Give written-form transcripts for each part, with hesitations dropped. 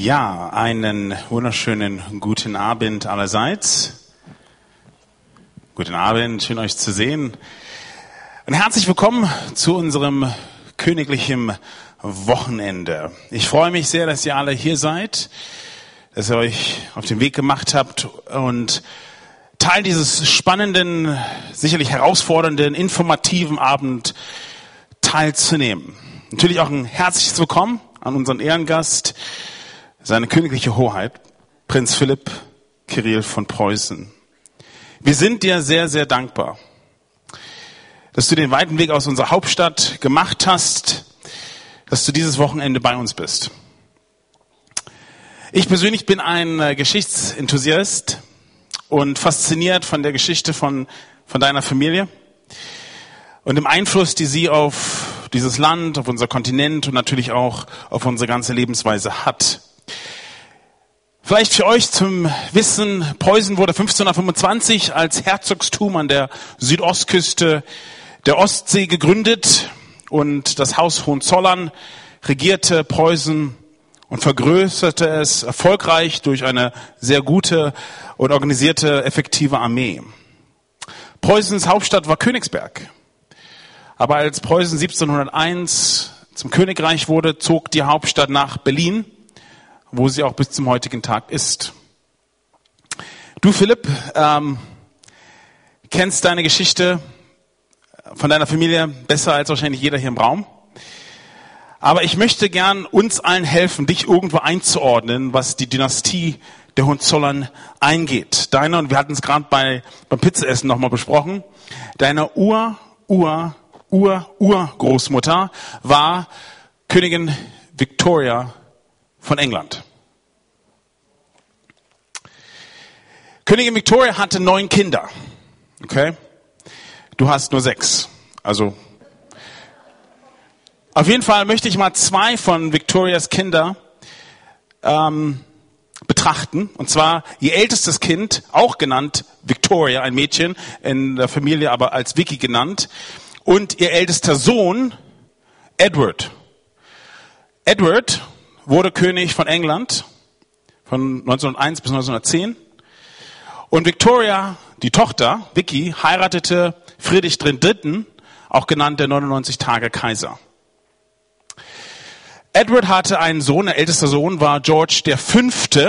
Ja, einen wunderschönen guten Abend allerseits. Guten Abend, schön euch zu sehen. Und herzlich willkommen zu unserem königlichen Wochenende. Ich freue mich sehr, dass ihr alle hier seid, dass ihr euch auf den Weg gemacht habt und Teil dieses spannenden, sicherlich herausfordernden, informativen Abend teilzunehmen. Natürlich auch ein herzliches Willkommen an unseren Ehrengast, seine königliche Hoheit, Prinz Philipp Kirill von Preußen. Wir sind dir sehr, sehr dankbar, dass du den weiten Weg aus unserer Hauptstadt gemacht hast, dass du dieses Wochenende bei uns bist. Ich persönlich bin ein Geschichtsenthusiast und fasziniert von der Geschichte von deiner Familie und dem Einfluss, die sie auf dieses Land, auf unser Kontinent und natürlich auch auf unsere ganze Lebensweise hat. Vielleicht für euch zum Wissen, Preußen wurde 1525 als Herzogstum an der Südostküste der Ostsee gegründet und das Haus Hohenzollern regierte Preußen und vergrößerte es erfolgreich durch eine sehr gute und organisierte, effektive Armee. Preußens Hauptstadt war Königsberg. Aber als Preußen 1701 zum Königreich wurde, zog die Hauptstadt nach Berlin, wo sie auch bis zum heutigen Tag ist. Du, Philipp, kennst deine Geschichte von deiner Familie besser als wahrscheinlich jeder hier im Raum. Aber ich möchte gern uns allen helfen, dich irgendwo einzuordnen, was die Dynastie der Hohenzollern eingeht. Deine, und wir hatten es gerade beim Pizzaessen nochmal besprochen, deine Urgroßmutter war Königin Victoria von England. Königin Victoria hatte 9 Kinder. Okay? Du hast nur 6. Also, auf jeden Fall möchte ich mal 2 von Victorias Kinder betrachten. Und zwar ihr ältestes Kind, auch genannt Victoria, ein Mädchen in der Familie, aber als Vicky genannt. Und ihr ältester Sohn, Edward. Edward wurde König von England von 1901 bis 1910. Und Victoria, die Tochter, Vicky, heiratete Friedrich III., auch genannt der 99-Tage-Kaiser. Edward hatte einen Sohn, der älteste Sohn war George V.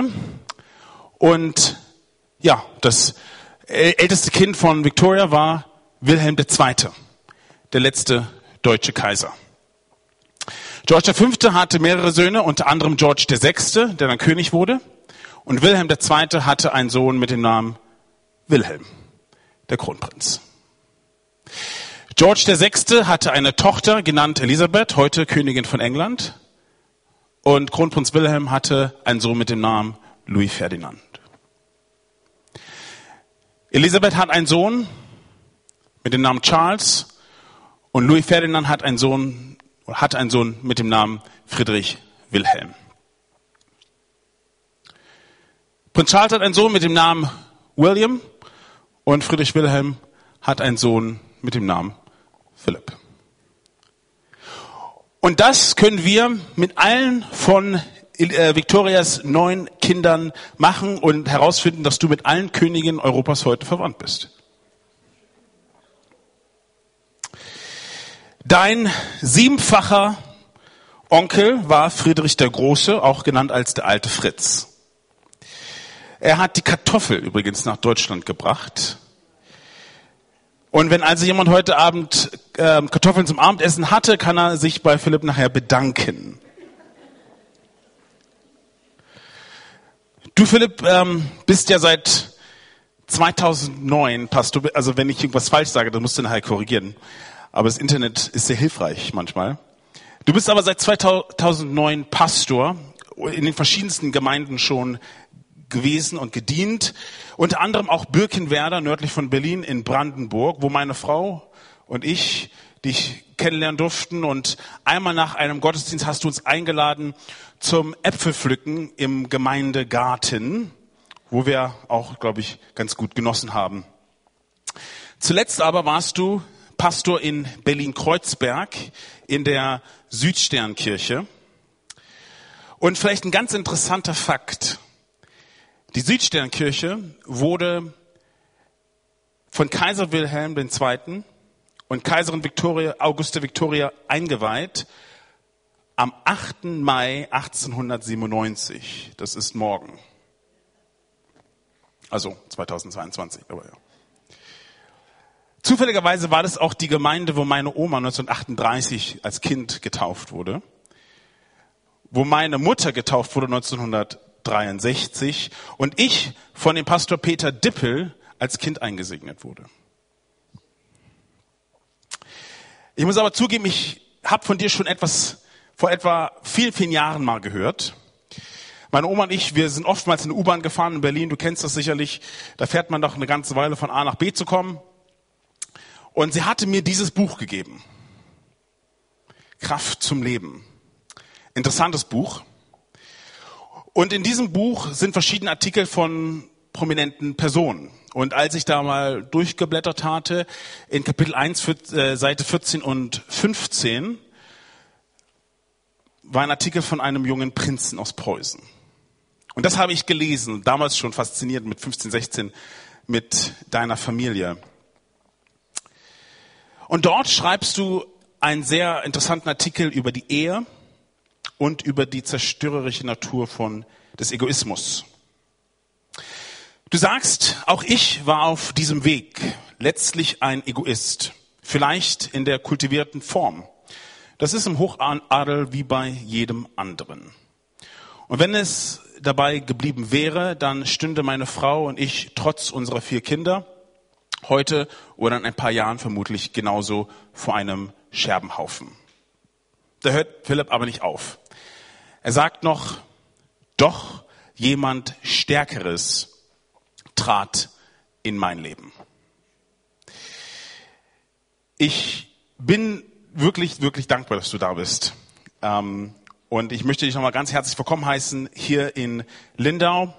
Und ja, das älteste Kind von Victoria war Wilhelm II., der letzte deutsche Kaiser. George V. hatte mehrere Söhne, unter anderem George VI., der dann König wurde. Und Wilhelm II. Hatte einen Sohn mit dem Namen Wilhelm, der Kronprinz. George VI. Hatte eine Tochter, genannt Elisabeth, heute Königin von England. Und Kronprinz Wilhelm hatte einen Sohn mit dem Namen Louis Ferdinand. Elisabeth hat einen Sohn mit dem Namen Charles und Louis Ferdinand hat einen Sohn mit dem Namen Friedrich Wilhelm. Prinz Charles hat einen Sohn mit dem Namen William und Friedrich Wilhelm hat einen Sohn mit dem Namen Philipp. Und das können wir mit allen von Victorias 9 Kindern machen und herausfinden, dass du mit allen Königinnen Europas heute verwandt bist. Dein 7-facher Onkel war Friedrich der Große, auch genannt als der alte Fritz. Er hat die Kartoffel übrigens nach Deutschland gebracht. Und wenn also jemand heute Abend Kartoffeln zum Abendessen hatte, kann er sich bei Philipp nachher bedanken. Du, Philipp, bist ja seit 2009 Pastor, also wenn ich irgendwas falsch sage, dann musst du nachher korrigieren. Aber das Internet ist sehr hilfreich manchmal. Du bist aber seit 2009 Pastor, in den verschiedensten Gemeinden schon gewesen und gedient. Unter anderem auch Birkenwerder, nördlich von Berlin in Brandenburg, wo meine Frau und ich dich kennenlernen durften. Und einmal nach einem Gottesdienst hast du uns eingeladen zum Äpfelpflücken im Gemeindegarten, wo wir auch, glaube ich, ganz gut genossen haben. Zuletzt aber warst du Pastor in Berlin-Kreuzberg in der Südsternkirche. Und vielleicht ein ganz interessanter Fakt. Die Südsternkirche wurde von Kaiser Wilhelm II. Und Kaiserin Auguste Victoria eingeweiht am 8. Mai 1897. Das ist morgen. Also 2022, aber ja. Zufälligerweise war das auch die Gemeinde, wo meine Oma 1938 als Kind getauft wurde. Wo meine Mutter getauft wurde 1963 und ich von dem Pastor Peter Dippel als Kind eingesegnet wurde. Ich muss aber zugeben, ich habe von dir schon vor etwa vielen Jahren mal gehört. Meine Oma und ich, wir sind oftmals in der U-Bahn gefahren in Berlin, du kennst das sicherlich, da fährt man doch eine ganze Weile von A nach B zu kommen. Und sie hatte mir dieses Buch gegeben. Kraft zum Leben. Interessantes Buch. Und in diesem Buch sind verschiedene Artikel von prominenten Personen. Und als ich da mal durchgeblättert hatte, in Kapitel 1, Seite 14 und 15, war ein Artikel von einem jungen Prinzen aus Preußen. Und das habe ich gelesen, damals schon fasziniert mit 15, 16, mit deiner Familie. Und dort schreibst du einen sehr interessanten Artikel über die Ehe und über die zerstörerische Natur des Egoismus. Du sagst, auch ich war auf diesem Weg, letztlich ein Egoist, vielleicht in der kultivierten Form. Das ist im Hochadel wie bei jedem anderen. Und wenn es dabei geblieben wäre, dann stünde meine Frau und ich trotz unserer 4 Kinder heute oder in ein paar Jahren vermutlich genauso vor einem Scherbenhaufen. Da hört Philipp aber nicht auf. Er sagt noch, doch jemand Stärkeres trat in mein Leben. Ich bin wirklich, wirklich dankbar, dass du da bist. Und ich möchte dich nochmal ganz herzlich willkommen heißen hier in Lindau.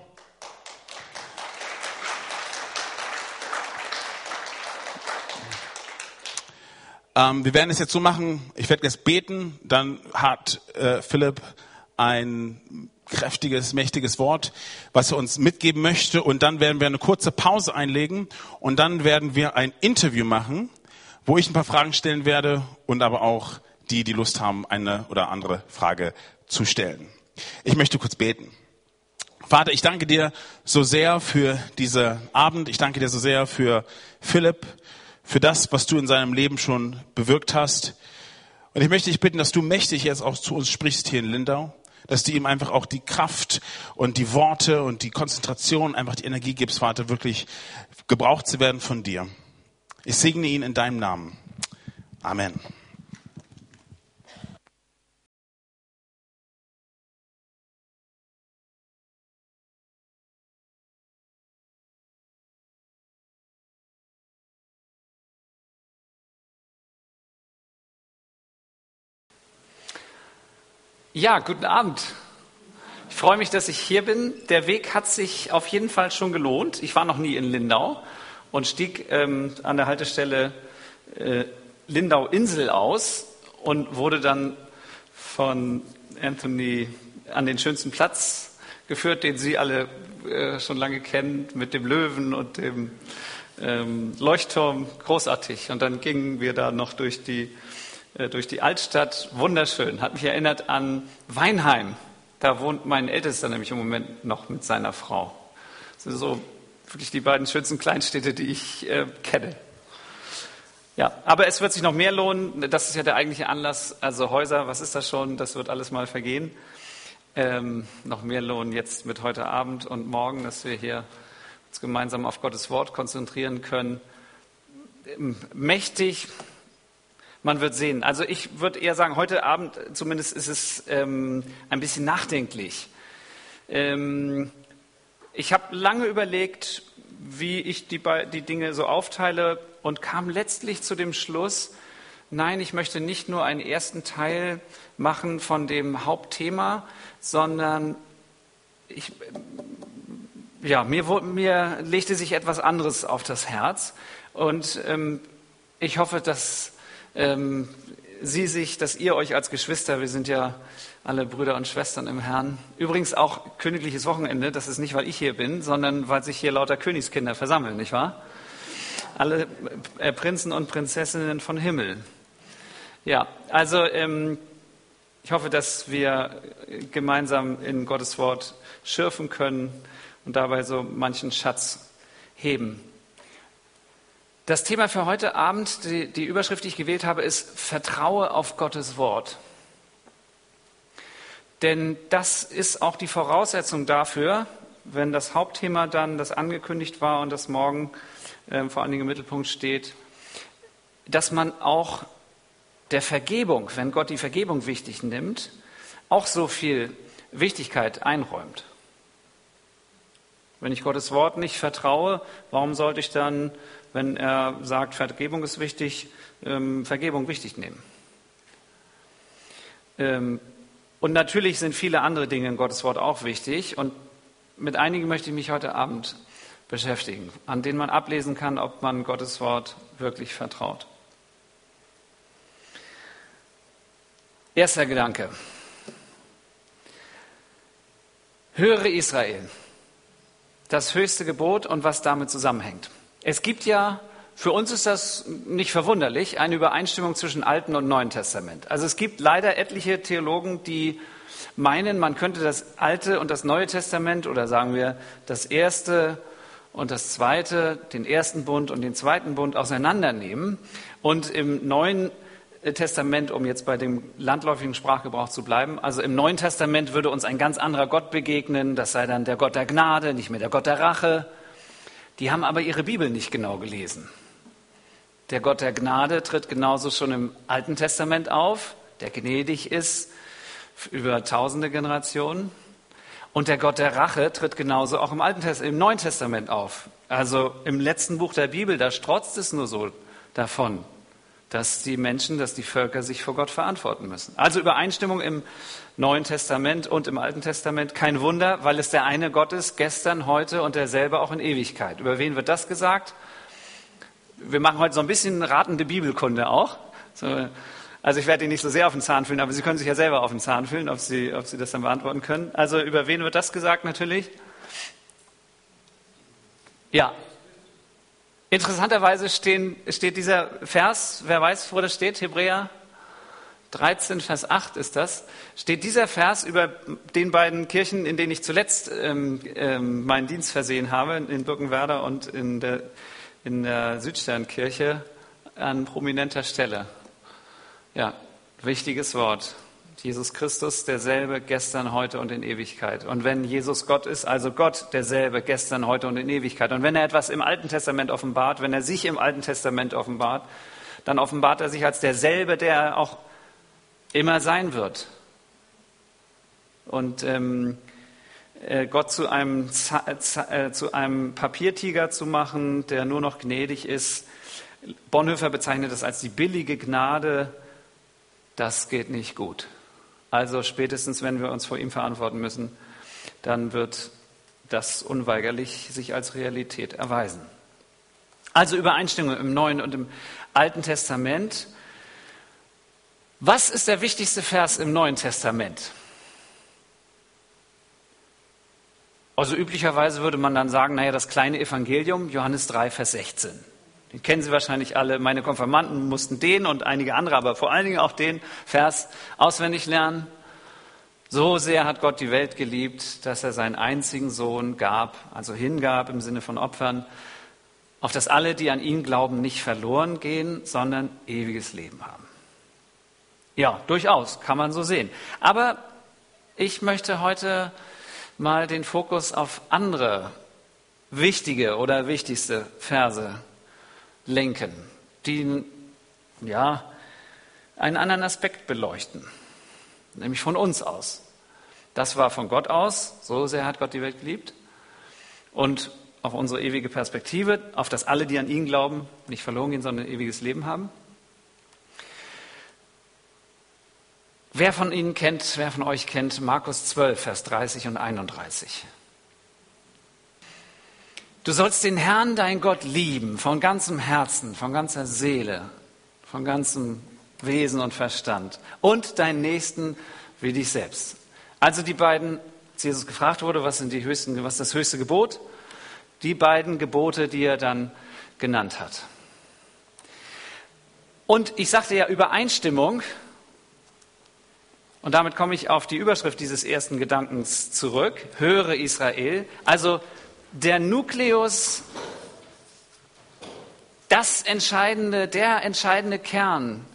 Wir werden es jetzt so machen, ich werde jetzt beten, dann hat Philipp ein kräftiges, mächtiges Wort, was er uns mitgeben möchte. Und dann werden wir eine kurze Pause einlegen und dann werden wir ein Interview machen, wo ich ein paar Fragen stellen werde und aber auch die Lust haben, eine oder andere Frage zu stellen. Ich möchte kurz beten. Vater, ich danke dir so sehr für diesen Abend. Ich danke dir so sehr für Philipp, für das, was du in seinem Leben schon bewirkt hast. Und ich möchte dich bitten, dass du mächtig jetzt auch zu uns sprichst hier in Lindau, dass du ihm einfach auch die Kraft und die Worte und die Konzentration, einfach die Energie gibst, Vater, wirklich gebraucht zu werden von dir. Ich segne ihn in deinem Namen. Amen. Ja, guten Abend. Ich freue mich, dass ich hier bin. Der Weg hat sich auf jeden Fall schon gelohnt. Ich war noch nie in Lindau und stieg an der Haltestelle Lindau-Insel aus und wurde dann von Anthony an den schönsten Platz geführt, den Sie alle schon lange kennen, mit dem Löwen und dem Leuchtturm. Großartig. Und dann gingen wir da noch durch die Altstadt, wunderschön, hat mich erinnert an Weinheim. Da wohnt mein Ältester nämlich im Moment noch mit seiner Frau. Das sind so wirklich die beiden schönsten Kleinstädte, die ich kenne. Ja, aber es wird sich noch mehr lohnen. Das ist ja der eigentliche Anlass. Also Häuser, was ist das schon? Das wird alles mal vergehen. Noch mehr lohnen jetzt mit heute Abend und morgen, dass wir hier uns gemeinsam auf Gottes Wort konzentrieren können. Mächtig. Man wird sehen. Also ich würde eher sagen, heute Abend zumindest ist es ein bisschen nachdenklich. Ich habe lange überlegt, wie ich die Dinge so aufteile und kam letztlich zu dem Schluss, nein, ich möchte nicht nur einen ersten Teil machen von dem Hauptthema, sondern mir legte sich etwas anderes auf das Herz und ich hoffe, dass dass ihr euch als Geschwister, wir sind ja alle Brüder und Schwestern im Herrn, übrigens auch königliches Wochenende, das ist nicht, weil ich hier bin, sondern weil sich hier lauter Königskinder versammeln, nicht wahr? Alle Prinzen und Prinzessinnen von Himmel. Ja, also ich hoffe, dass wir gemeinsam in Gottes Wort schürfen können und dabei so manchen Schatz heben. Das Thema für heute Abend, die Überschrift, die ich gewählt habe, ist Vertraue auf Gottes Wort. Denn das ist auch die Voraussetzung dafür, wenn das Hauptthema dann, das angekündigt war und das morgen vor allen Dingen im Mittelpunkt steht, dass man auch der Vergebung, wenn Gott die Vergebung wichtig nimmt, auch so viel Wichtigkeit einräumt. Wenn ich Gottes Wort nicht vertraue, warum sollte ich dann, wenn er sagt, Vergebung ist wichtig, Vergebung wichtig nehmen? Und natürlich sind viele andere Dinge in Gottes Wort auch wichtig. Und mit einigen möchte ich mich heute Abend beschäftigen, an denen man ablesen kann, ob man Gottes Wort wirklich vertraut. Erster Gedanke. Höre Israel, das höchste Gebot und was damit zusammenhängt. Es gibt ja, für uns ist das nicht verwunderlich, eine Übereinstimmung zwischen Alten und Neuen Testament. Also es gibt leider etliche Theologen, die meinen, man könnte das Alte und das Neue Testament oder sagen wir das Erste und das Zweite, den ersten Bund und den zweiten Bund auseinandernehmen und im Neuen Testament, um jetzt bei dem landläufigen Sprachgebrauch zu bleiben, also im Neuen Testament würde uns ein ganz anderer Gott begegnen, das sei dann der Gott der Gnade, nicht mehr der Gott der Rache. Die haben aber ihre Bibel nicht genau gelesen. Der Gott der Gnade tritt genauso schon im Alten Testament auf, der gnädig ist über tausende Generationen. Und der Gott der Rache tritt genauso auch im Neuen Testament auf. Also im letzten Buch der Bibel, da strotzt es nur so davon, dass die Menschen, dass die Völker sich vor Gott verantworten müssen. Also Übereinstimmung im Neuen Testament und im Alten Testament. Kein Wunder, weil es der eine Gott ist, gestern, heute und derselbe auch in Ewigkeit. Über wen wird das gesagt? Wir machen heute so ein bisschen ratende Bibelkunde auch. Also ich werde Ihnen nicht so sehr auf den Zahn fühlen, aber Sie können sich ja selber auf den Zahn fühlen, ob Sie das dann beantworten können. Also über wen wird das gesagt natürlich? Ja. Interessanterweise steht dieser Vers, wer weiß, wo das steht, Hebräer 13, Vers 8 ist das, steht dieser Vers über den beiden Kirchen, in denen ich zuletzt meinen Dienst versehen habe, in Birkenwerder und in der Südsternkirche, an prominenter Stelle. Ja, wichtiges Wort. Jesus Christus, derselbe gestern, heute und in Ewigkeit. Und wenn Jesus Gott ist, also Gott derselbe gestern, heute und in Ewigkeit. Und wenn er etwas im Alten Testament offenbart, wenn er sich im Alten Testament offenbart, dann offenbart er sich als derselbe, der er auch immer sein wird. Und Gott zu einem Papiertiger zu machen, der nur noch gnädig ist. Bonhoeffer bezeichnet das als die billige Gnade. Das geht nicht gut. Also spätestens, wenn wir uns vor ihm verantworten müssen, dann wird das unweigerlich sich als Realität erweisen. Also Übereinstimmung im Neuen und im Alten Testament. Was ist der wichtigste Vers im Neuen Testament? Also üblicherweise würde man dann sagen, naja, das kleine Evangelium, Johannes 3, Vers 16. Den kennen Sie wahrscheinlich alle. Meine Konfirmanden mussten den und einige andere, aber vor allen Dingen auch den Vers auswendig lernen. So sehr hat Gott die Welt geliebt, dass er seinen einzigen Sohn gab, also hingab im Sinne von Opfern, auf dass alle, die an ihn glauben, nicht verloren gehen, sondern ewiges Leben haben. Ja, durchaus, kann man so sehen. Aber ich möchte heute mal den Fokus auf andere wichtige oder wichtigste Verse lenken, die einen anderen Aspekt beleuchten, nämlich von uns aus. Das war von Gott aus, so sehr hat Gott die Welt geliebt, und auf unsere ewige Perspektive, auf dass alle, die an ihn glauben, nicht verloren gehen, sondern ein ewiges Leben haben. Wer von euch kennt Markus 12, Vers 30 und 31? Du sollst den Herrn, dein Gott, lieben, von ganzem Herzen, von ganzer Seele, von ganzem Wesen und Verstand und deinen Nächsten wie dich selbst. Also die beiden, als Jesus gefragt wurde, was ist das höchste Gebot? Die beiden Gebote, die er dann genannt hat. Und ich sagte ja Übereinstimmung, und damit komme ich auf die Überschrift dieses ersten Gedankens zurück, höre Israel, also der Nukleus, der entscheidende Kern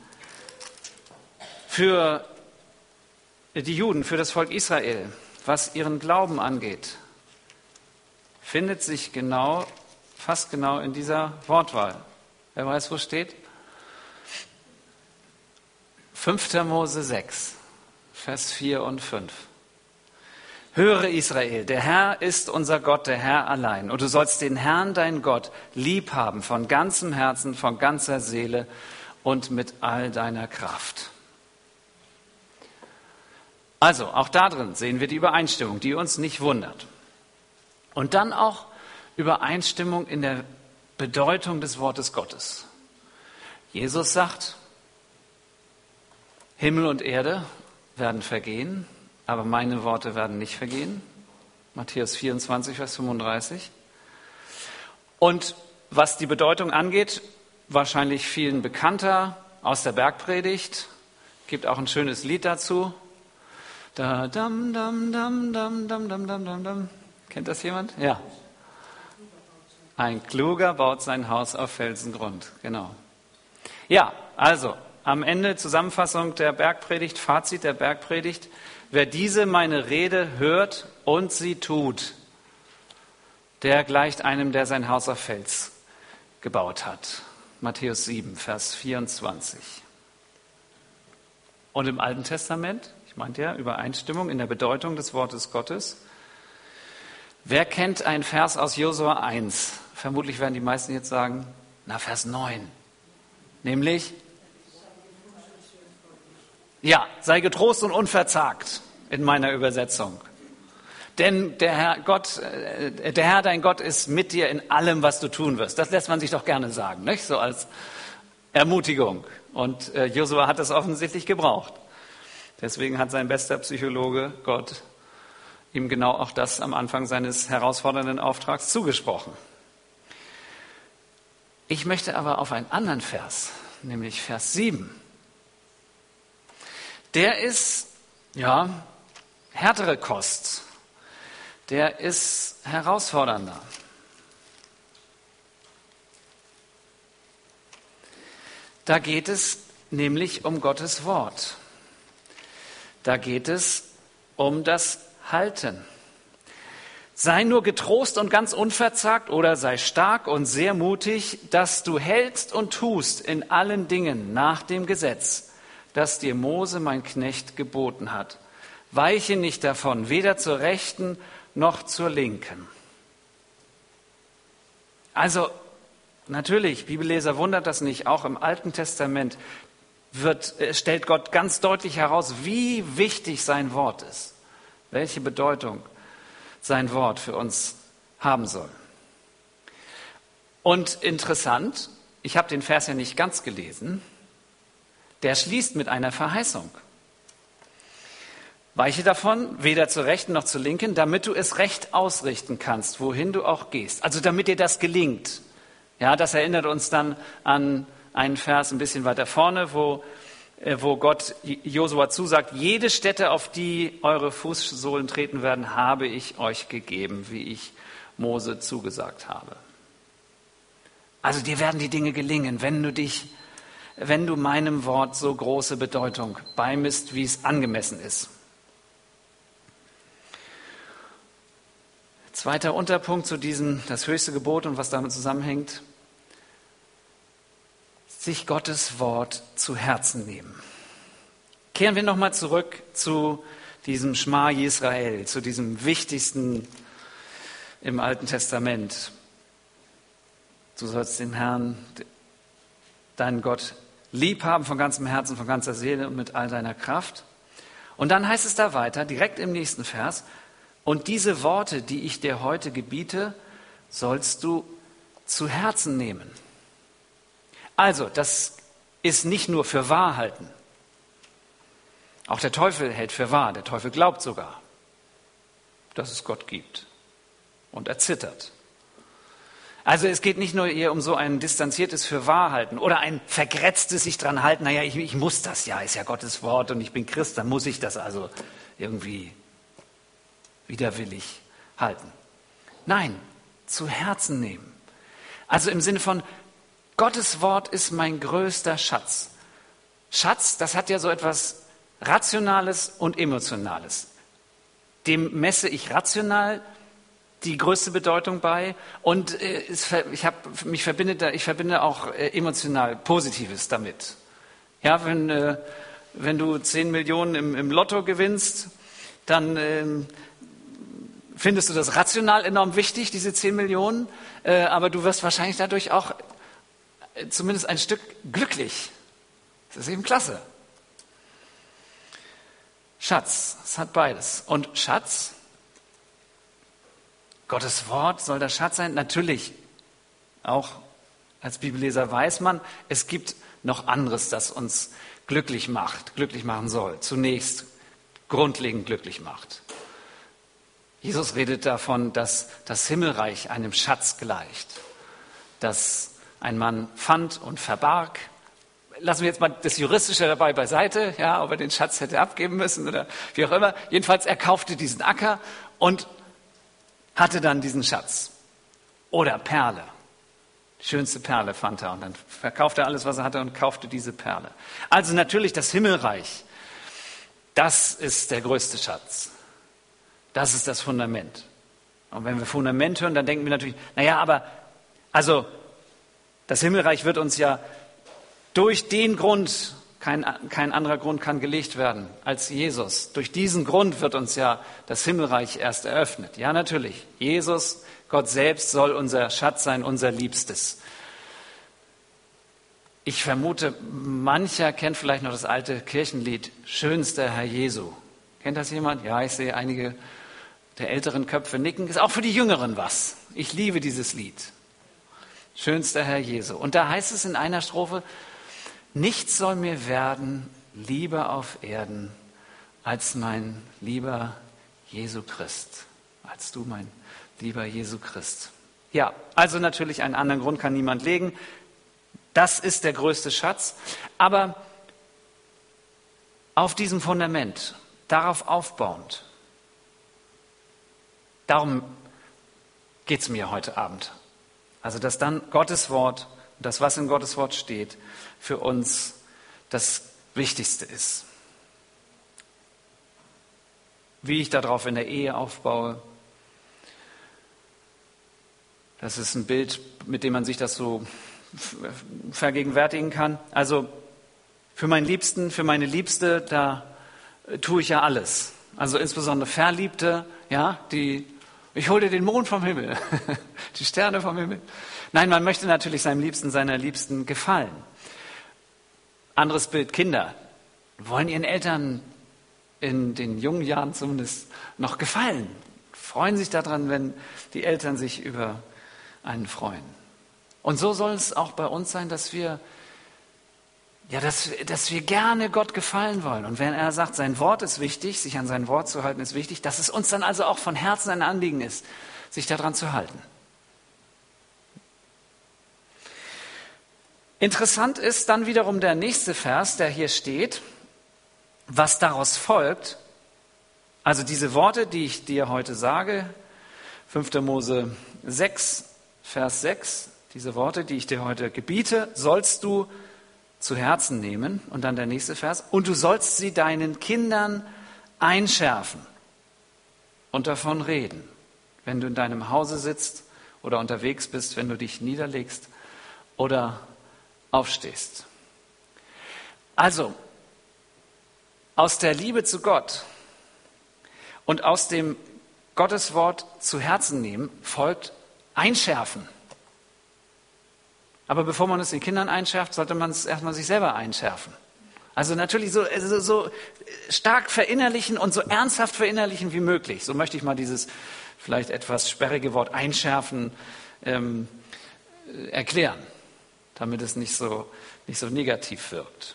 für die Juden, für das Volk Israel, was ihren Glauben angeht, findet sich fast genau in dieser Wortwahl. Wer weiß, wo steht? 5. Mose 6, Vers 4 und 5. Höre Israel, der Herr ist unser Gott, der Herr allein. Und du sollst den Herrn, dein Gott, lieb haben von ganzem Herzen, von ganzer Seele und mit all deiner Kraft. Also, auch darin sehen wir die Übereinstimmung, die uns nicht wundert. Und dann auch Übereinstimmung in der Bedeutung des Wortes Gottes. Jesus sagt, Himmel und Erde werden vergehen, aber meine Worte werden nicht vergehen. Matthäus 24, Vers 35. Und was die Bedeutung angeht, wahrscheinlich vielen bekannter aus der Bergpredigt, gibt auch ein schönes Lied dazu. Da, dam, dam, dam, dam, dam, dam, dam, dam, dam. Kennt das jemand? Ja. Ein Kluger baut sein Haus auf Felsengrund. Genau. Ja, also am Ende Zusammenfassung der Bergpredigt, Fazit der Bergpredigt. Wer diese meine Rede hört und sie tut, der gleicht einem, der sein Haus auf Fels gebaut hat. Matthäus 7, Vers 24. Und im Alten Testament, ich meinte ja, Übereinstimmung in der Bedeutung des Wortes Gottes. Wer kennt einen Vers aus Josua 1? Vermutlich werden die meisten jetzt sagen, Vers 9. Nämlich, ja, sei getrost und unverzagt in meiner Übersetzung. Denn der Herr, dein Gott, ist mit dir in allem, was du tun wirst. Das lässt man sich doch gerne sagen, nicht? So als Ermutigung. Und Josua hat das offensichtlich gebraucht. Deswegen hat sein bester Psychologe, Gott, ihm genau auch das am Anfang seines herausfordernden Auftrags zugesprochen. Ich möchte aber auf einen anderen Vers, nämlich Vers 7. Der ist, härtere Kost. Der ist herausfordernder. Da geht es nämlich um Gottes Wort. Da geht es um das Halten. Sei nur getrost und ganz unverzagt oder sei stark und sehr mutig, dass du hältst und tust in allen Dingen nach dem Gesetz, das dir Mose, mein Knecht, geboten hat. Weiche nicht davon, weder zur Rechten noch zur Linken. Also natürlich, Bibelleser wundert das nicht, auch im Alten Testament stellt Gott ganz deutlich heraus, wie wichtig sein Wort ist, welche Bedeutung sein Wort für uns haben soll. Und interessant, ich habe den Vers ja nicht ganz gelesen, der schließt mit einer Verheißung. Weiche davon, weder zur Rechten noch zur Linken, damit du es recht ausrichten kannst, wohin du auch gehst. Also damit dir das gelingt. Ja, das erinnert uns dann an einen Vers ein bisschen weiter vorne, wo Gott Josua zusagt, jede Stätte, auf die eure Fußsohlen treten werden, habe ich euch gegeben, wie ich Mose zugesagt habe. Also dir werden die Dinge gelingen, wenn du meinem Wort so große Bedeutung beimisst, wie es angemessen ist. Zweiter Unterpunkt zu diesem, das höchste Gebot und was damit zusammenhängt, sich Gottes Wort zu Herzen nehmen. Kehren wir nochmal zurück zu diesem Schma Yisrael, zu diesem wichtigsten im Alten Testament. Du sollst den Herrn, deinen Gott, lieb haben von ganzem Herzen, von ganzer Seele und mit all deiner Kraft. Und dann heißt es da weiter, direkt im nächsten Vers, und diese Worte, die ich dir heute gebiete, sollst du zu Herzen nehmen. Also, das ist nicht nur für wahr halten. Auch der Teufel hält für wahr. Der Teufel glaubt sogar, dass es Gott gibt. Und er zittert. Also es geht nicht nur hier um so ein distanziertes Fürwahrhalten oder ein vergrätztes sich dran halten, naja, ich muss das ja, ist ja Gottes Wort und ich bin Christ, dann muss ich das also irgendwie widerwillig halten. Nein, zu Herzen nehmen. Also im Sinne von, Gottes Wort ist mein größter Schatz. Schatz, das hat ja so etwas Rationales und Emotionales. Dem messe ich rational die größte Bedeutung bei und ich verbinde auch emotional Positives damit. Ja, wenn du 10 Millionen im Lotto gewinnst, dann findest du das rational enorm wichtig, diese 10 Millionen, aber du wirst wahrscheinlich dadurch auch zumindest ein Stück glücklich. Das ist eben klasse. Schatz, es hat beides. Und Schatz, Gottes Wort soll der Schatz sein? Natürlich, auch als Bibelleser weiß man, es gibt noch anderes, das uns glücklich machen soll. Zunächst grundlegend glücklich macht. Jesus redet davon, dass das Himmelreich einem Schatz gleicht, das ein Mann fand und verbarg. Lassen wir jetzt mal das Juristische dabei beiseite, ja, ob er den Schatz hätte abgeben müssen oder wie auch immer. Jedenfalls, er kaufte diesen Acker und hatte dann diesen Schatz. Oder Perle. Die schönste Perle fand er und dann verkaufte er alles, was er hatte und kaufte diese Perle. Also natürlich das Himmelreich. Das ist der größte Schatz. Das ist das Fundament. Und wenn wir Fundament hören, dann denken wir natürlich, also das Himmelreich wird uns ja durch den Grund, kein anderer Grund kann gelegt werden als Jesus. Durch diesen Grund wird uns ja das Himmelreich erst eröffnet. Ja, natürlich. Jesus, Gott selbst soll unser Schatz sein, unser Liebstes. Ich vermute, mancher kennt vielleicht noch das alte Kirchenlied, Schönster Herr Jesu. Kennt das jemand? Ja, ich sehe einige der älteren Köpfe nicken. Ist auch für die Jüngeren was. Ich liebe dieses Lied. Schönster Herr Jesu. Und da heißt es in einer Strophe, nichts soll mir werden lieber auf Erden als mein lieber Jesu Christ. Als du, mein lieber Jesu Christ. Ja, also natürlich einen anderen Grund kann niemand legen. Das ist der größte Schatz. Aber auf diesem Fundament, darauf aufbauend, darum geht es mir heute Abend. Also dass dann Gottes Wort, das, was in Gottes Wort steht, für uns das Wichtigste ist. Wie ich darauf in der Ehe aufbaue, das ist ein Bild, mit dem man sich das so vergegenwärtigen kann. Also für meinen Liebsten, für meine Liebste, da tue ich ja alles. Also insbesondere Verliebte, ja, ich hole dir den Mond vom Himmel, die Sterne vom Himmel. Nein, man möchte natürlich seinem Liebsten, seiner Liebsten gefallen. Anderes Bild, Kinder wollen ihren Eltern in den jungen Jahren zumindest noch gefallen. Freuen sich daran, wenn die Eltern sich über einen freuen. Und so soll es auch bei uns sein, dass wir gerne Gott gefallen wollen. Und wenn er sagt, sein Wort ist wichtig, sich an sein Wort zu halten ist wichtig, dass es uns dann also auch von Herzen ein Anliegen ist, sich daran zu halten. Interessant ist dann wiederum der nächste Vers, der hier steht, was daraus folgt. Also diese Worte, die ich dir heute sage, 5. Mose 6, Vers 6, diese Worte, die ich dir heute gebiete, sollst du zu Herzen nehmen. Und dann der nächste Vers. Und du sollst sie deinen Kindern einschärfen und davon reden, wenn du in deinem Hause sitzt oder unterwegs bist, wenn du dich niederlegst oder aufstehst. Also, aus der Liebe zu Gott und aus dem Gotteswort zu Herzen nehmen, folgt Einschärfen. Aber bevor man es den Kindern einschärft, sollte man es erstmal sich selber einschärfen. Also natürlich so stark verinnerlichen und so ernsthaft verinnerlichen wie möglich. So möchte ich mal dieses vielleicht etwas sperrige Wort einschärfen erklären, damit es nicht so nicht so negativ wirkt.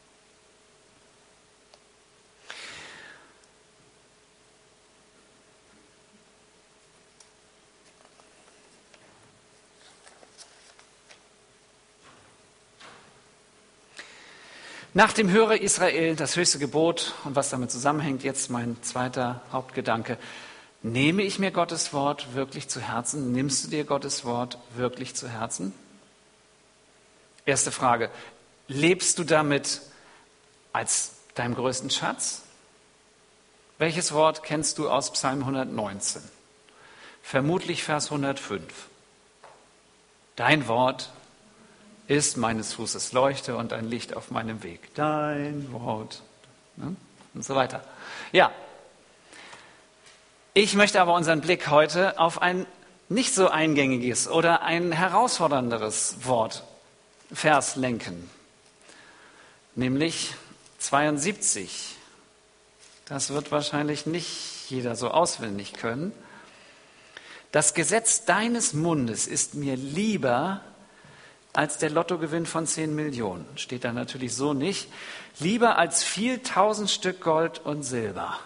Nach dem Höre Israel, das höchste Gebot und was damit zusammenhängt, jetzt mein zweiter Hauptgedanke. Nehme ich mir Gottes Wort wirklich zu Herzen? Nimmst du dir Gottes Wort wirklich zu Herzen? Erste Frage. Lebst du damit als deinem größten Schatz? Welches Wort kennst du aus Psalm 119? Vermutlich Vers 105. Dein Wort ist meines Fußes Leuchte und ein Licht auf meinem Weg. Dein Wort. Und so weiter. Ja. Ich möchte aber unseren Blick heute auf ein nicht so eingängiges oder ein herausfordernderes Vers lenken. Nämlich 72. Das wird wahrscheinlich nicht jeder so auswendig können. Das Gesetz deines Mundes ist mir lieber als der Lottogewinn von 10 Millionen. Steht da natürlich so nicht. Lieber als viel 1000 Stück Gold und Silber.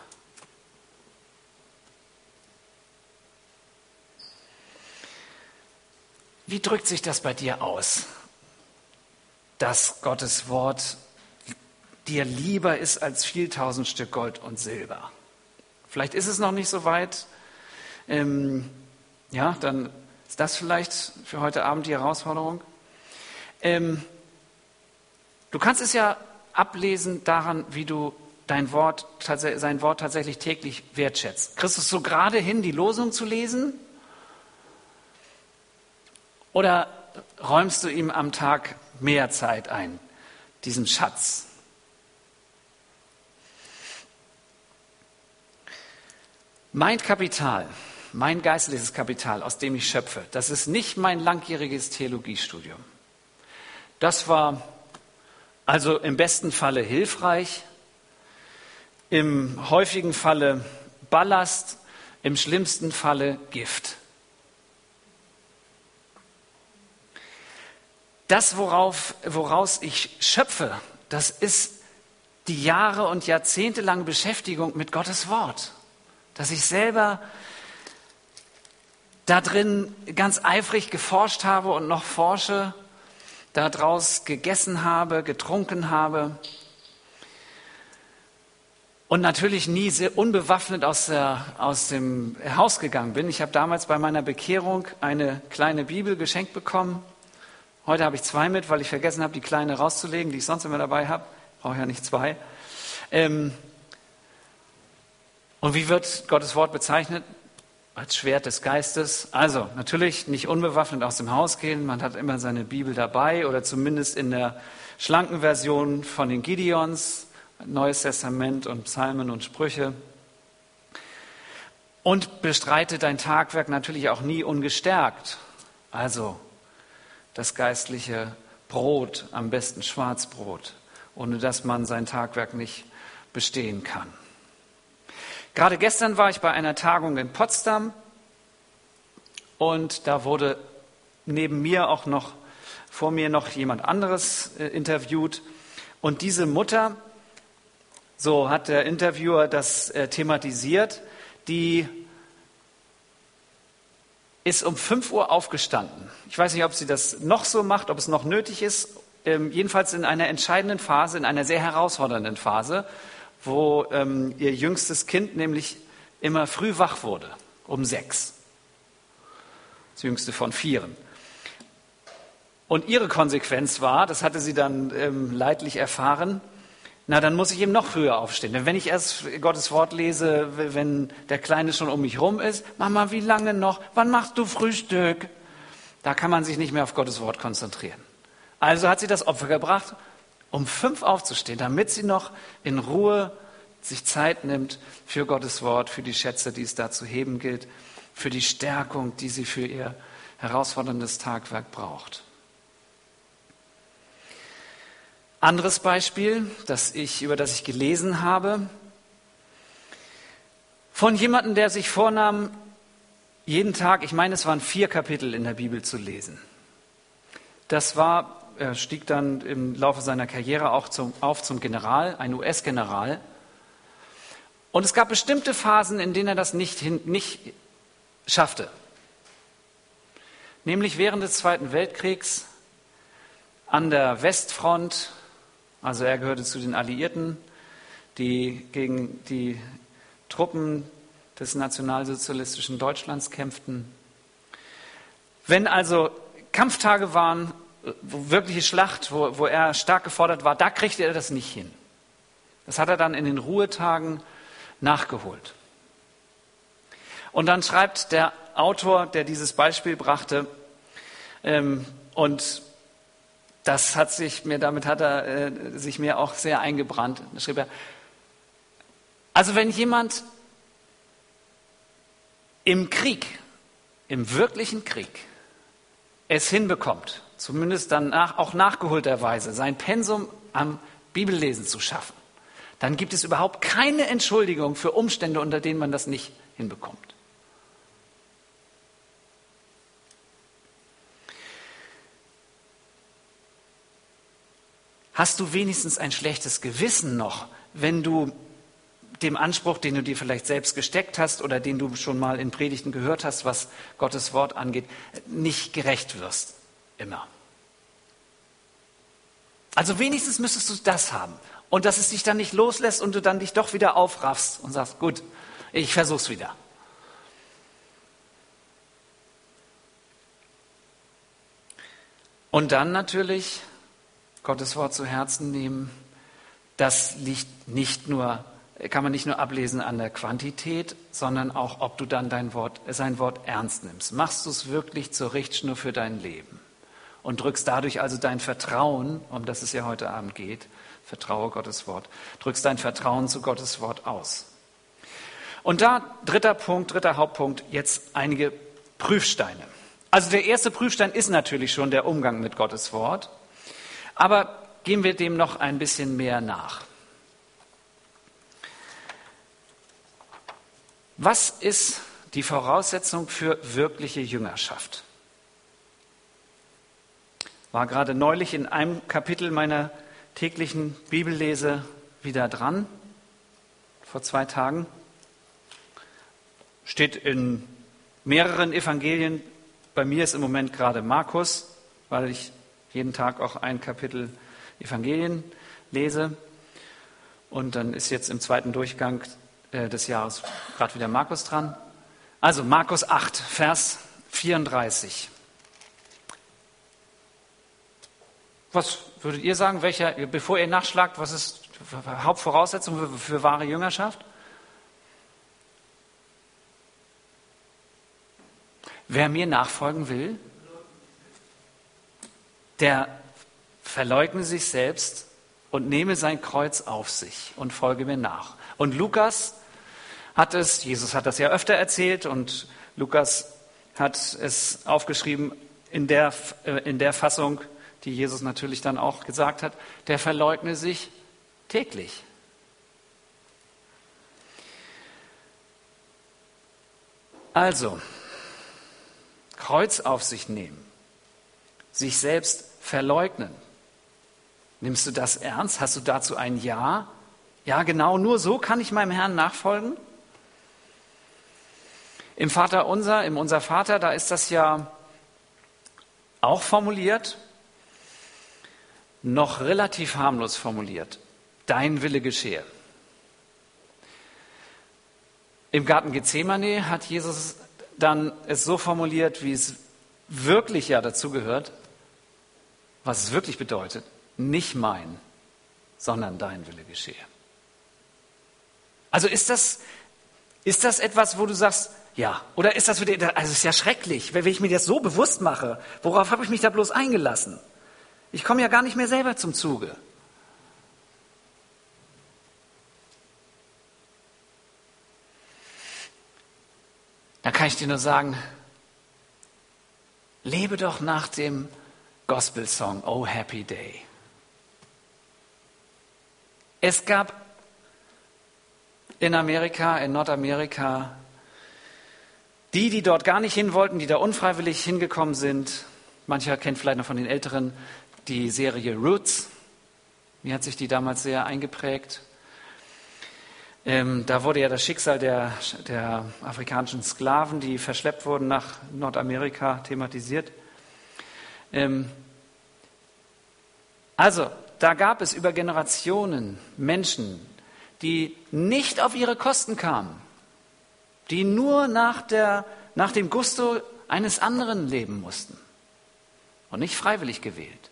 Wie drückt sich das bei dir aus, dass Gottes Wort dir lieber ist als viel 1000 Stück Gold und Silber? Vielleicht ist es noch nicht so weit. Ja, dann ist das vielleicht für heute Abend die Herausforderung. Du kannst es ja ablesen daran, wie du sein Wort tatsächlich täglich wertschätzt. Kriegst du es so gerade hin, die Losung zu lesen? Oder räumst du ihm am Tag mehr Zeit ein, diesem Schatz? Mein Kapital, mein geistliches Kapital, aus dem ich schöpfe, das ist nicht mein langjähriges Theologiestudium. Das war also im besten Falle hilfreich, im häufigen Falle Ballast, im schlimmsten Falle Gift. Das, woraus ich schöpfe, das ist die Jahre- und jahrzehntelange Beschäftigung mit Gottes Wort. Dass ich selber da drin ganz eifrig geforscht habe und noch forsche, daraus gegessen habe, getrunken habe und natürlich nie sehr unbewaffnet aus dem Haus gegangen bin. Ich habe damals bei meiner Bekehrung eine kleine Bibel geschenkt bekommen. Heute habe ich 2 mit, weil ich vergessen habe, die kleine rauszulegen, die ich sonst immer dabei habe. Brauche ja nicht 2. Und wie wird Gottes Wort bezeichnet? Als Schwert des Geistes. Also natürlich nicht unbewaffnet aus dem Haus gehen. Man hat immer seine Bibel dabei oder zumindest in der schlanken Version von den Gideons, Neues Testament und Psalmen und Sprüche. Und bestreite dein Tagwerk natürlich auch nie ungestärkt. Also das geistliche Brot, am besten Schwarzbrot, ohne dass man sein Tagwerk nicht bestehen kann. Gerade gestern war ich bei einer Tagung in Potsdam und da wurde neben mir auch noch, vor mir noch jemand anderes interviewt. Und diese Mutter, so hat der Interviewer das thematisiert, die ist um 5 Uhr aufgestanden. Ich weiß nicht, ob sie das noch so macht, ob es noch nötig ist. Jedenfalls in einer entscheidenden Phase, in einer sehr herausfordernden Phase, wo ihr jüngstes Kind nämlich immer früh wach wurde, um 6. Das jüngste von 4. Und ihre Konsequenz war, das hatte sie dann leidlich erfahren, na, dann muss ich eben noch früher aufstehen. Denn wenn ich erst Gottes Wort lese, wenn der Kleine schon um mich rum ist, Mama, wie lange noch? Wann machst du Frühstück? Da kann man sich nicht mehr auf Gottes Wort konzentrieren. Also hat sie das Opfer gebracht, um 5 aufzustehen, damit sie noch in Ruhe sich Zeit nimmt für Gottes Wort, für die Schätze, die es da zu heben gilt, für die Stärkung, die sie für ihr herausforderndes Tagwerk braucht. Anderes Beispiel, über das ich gelesen habe, von jemandem, der sich vornahm, jeden Tag, ich meine, es waren 4 Kapitel in der Bibel zu lesen. Das war er stieg dann im Laufe seiner Karriere auch zum General, ein US-General. Und es gab bestimmte Phasen, in denen er das nicht schaffte. Nämlich während des Zweiten Weltkriegs an der Westfront, also er gehörte zu den Alliierten, die gegen die Truppen des nationalsozialistischen Deutschlands kämpften. Wenn also Kampftage waren, wirkliche Schlacht, wo er stark gefordert war, da kriegte er das nicht hin. Das hat er dann in den Ruhetagen nachgeholt. Und dann schreibt der Autor, der dieses Beispiel brachte, und damit hat er sich mir auch sehr eingebrannt. Da schrieb er, also wenn jemand im Krieg, im wirklichen Krieg, es hinbekommt, zumindest dann auch nachgeholterweise, sein Pensum am Bibellesen zu schaffen, dann gibt es überhaupt keine Entschuldigung für Umstände, unter denen man das nicht hinbekommt. Hast du wenigstens ein schlechtes Gewissen noch, wenn du dem Anspruch, den du dir vielleicht selbst gesteckt hast oder den du schon mal in Predigten gehört hast, was Gottes Wort angeht, nicht gerecht wirst? Immer. Also wenigstens müsstest du das haben. Und dass es dich dann nicht loslässt und du dann dich doch wieder aufraffst und sagst, gut, ich versuch's wieder. Und dann natürlich Gottes Wort zu Herzen nehmen. Das kann man nicht nur ablesen an der Quantität, sondern auch, ob du dann sein Wort ernst nimmst. Machst du es wirklich zur Richtschnur für dein Leben und drückst dadurch also dein Vertrauen, um das es ja heute Abend geht, vertraue Gottes Wort, drückst dein Vertrauen zu Gottes Wort aus. Und da, dritter Hauptpunkt, jetzt einige Prüfsteine. Also der erste Prüfstein ist natürlich schon der Umgang mit Gottes Wort, aber gehen wir dem noch ein bisschen mehr nach. Was ist die Voraussetzung für wirkliche Jüngerschaft? War gerade neulich in einem Kapitel meiner täglichen Bibellese wieder dran, vor 2 Tagen. Steht in mehreren Evangelien. Bei mir ist im Moment gerade Markus, weil ich jeden Tag auch ein Kapitel Evangelien lese. Und dann ist jetzt im zweiten Durchgang des Jahres gerade wieder Markus dran. Also Markus 8, Vers 34. Was würdet ihr sagen, bevor ihr nachschlagt, was ist die Hauptvoraussetzung für wahre Jüngerschaft? Wer mir nachfolgen will, der verleugne sich selbst und nehme sein Kreuz auf sich und folge mir nach. Und Jesus hat das ja öfter erzählt und Lukas hat es aufgeschrieben in der Fassung, die Jesus natürlich dann auch gesagt hat, der verleugne sich täglich. Also, Kreuz auf sich nehmen, sich selbst verleugnen. Nimmst du das ernst? Hast du dazu ein Ja? Ja, genau, nur so kann ich meinem Herrn nachfolgen. Im Vaterunser, im Unser Vater, da ist das ja auch formuliert, noch relativ harmlos formuliert. Dein Wille geschehe. Im Garten Gethsemane hat Jesus dann es so formuliert, wie es wirklich ja dazu gehört, was es wirklich bedeutet. Nicht mein, sondern dein Wille geschehe. Also ist das etwas, wo du sagst, ja, oder ist das für dich, also es ist ja schrecklich, wenn ich mir das so bewusst mache, worauf habe ich mich da bloß eingelassen? Ich komme ja gar nicht mehr selber zum Zuge. Da kann ich dir nur sagen, lebe doch nach dem Gospel-Song Oh Happy Day. Es gab in Nordamerika, die dort gar nicht hin wollten, die da unfreiwillig hingekommen sind. Mancher kennt vielleicht noch von den Älteren die Serie Roots. Mir hat sich die damals sehr eingeprägt. Da wurde ja das Schicksal der afrikanischen Sklaven, die verschleppt wurden nach Nordamerika, thematisiert. Also, da gab es über Generationen Menschen, die nicht auf ihre Kosten kamen, die nur nach dem Gusto eines anderen leben mussten und nicht freiwillig gewählt.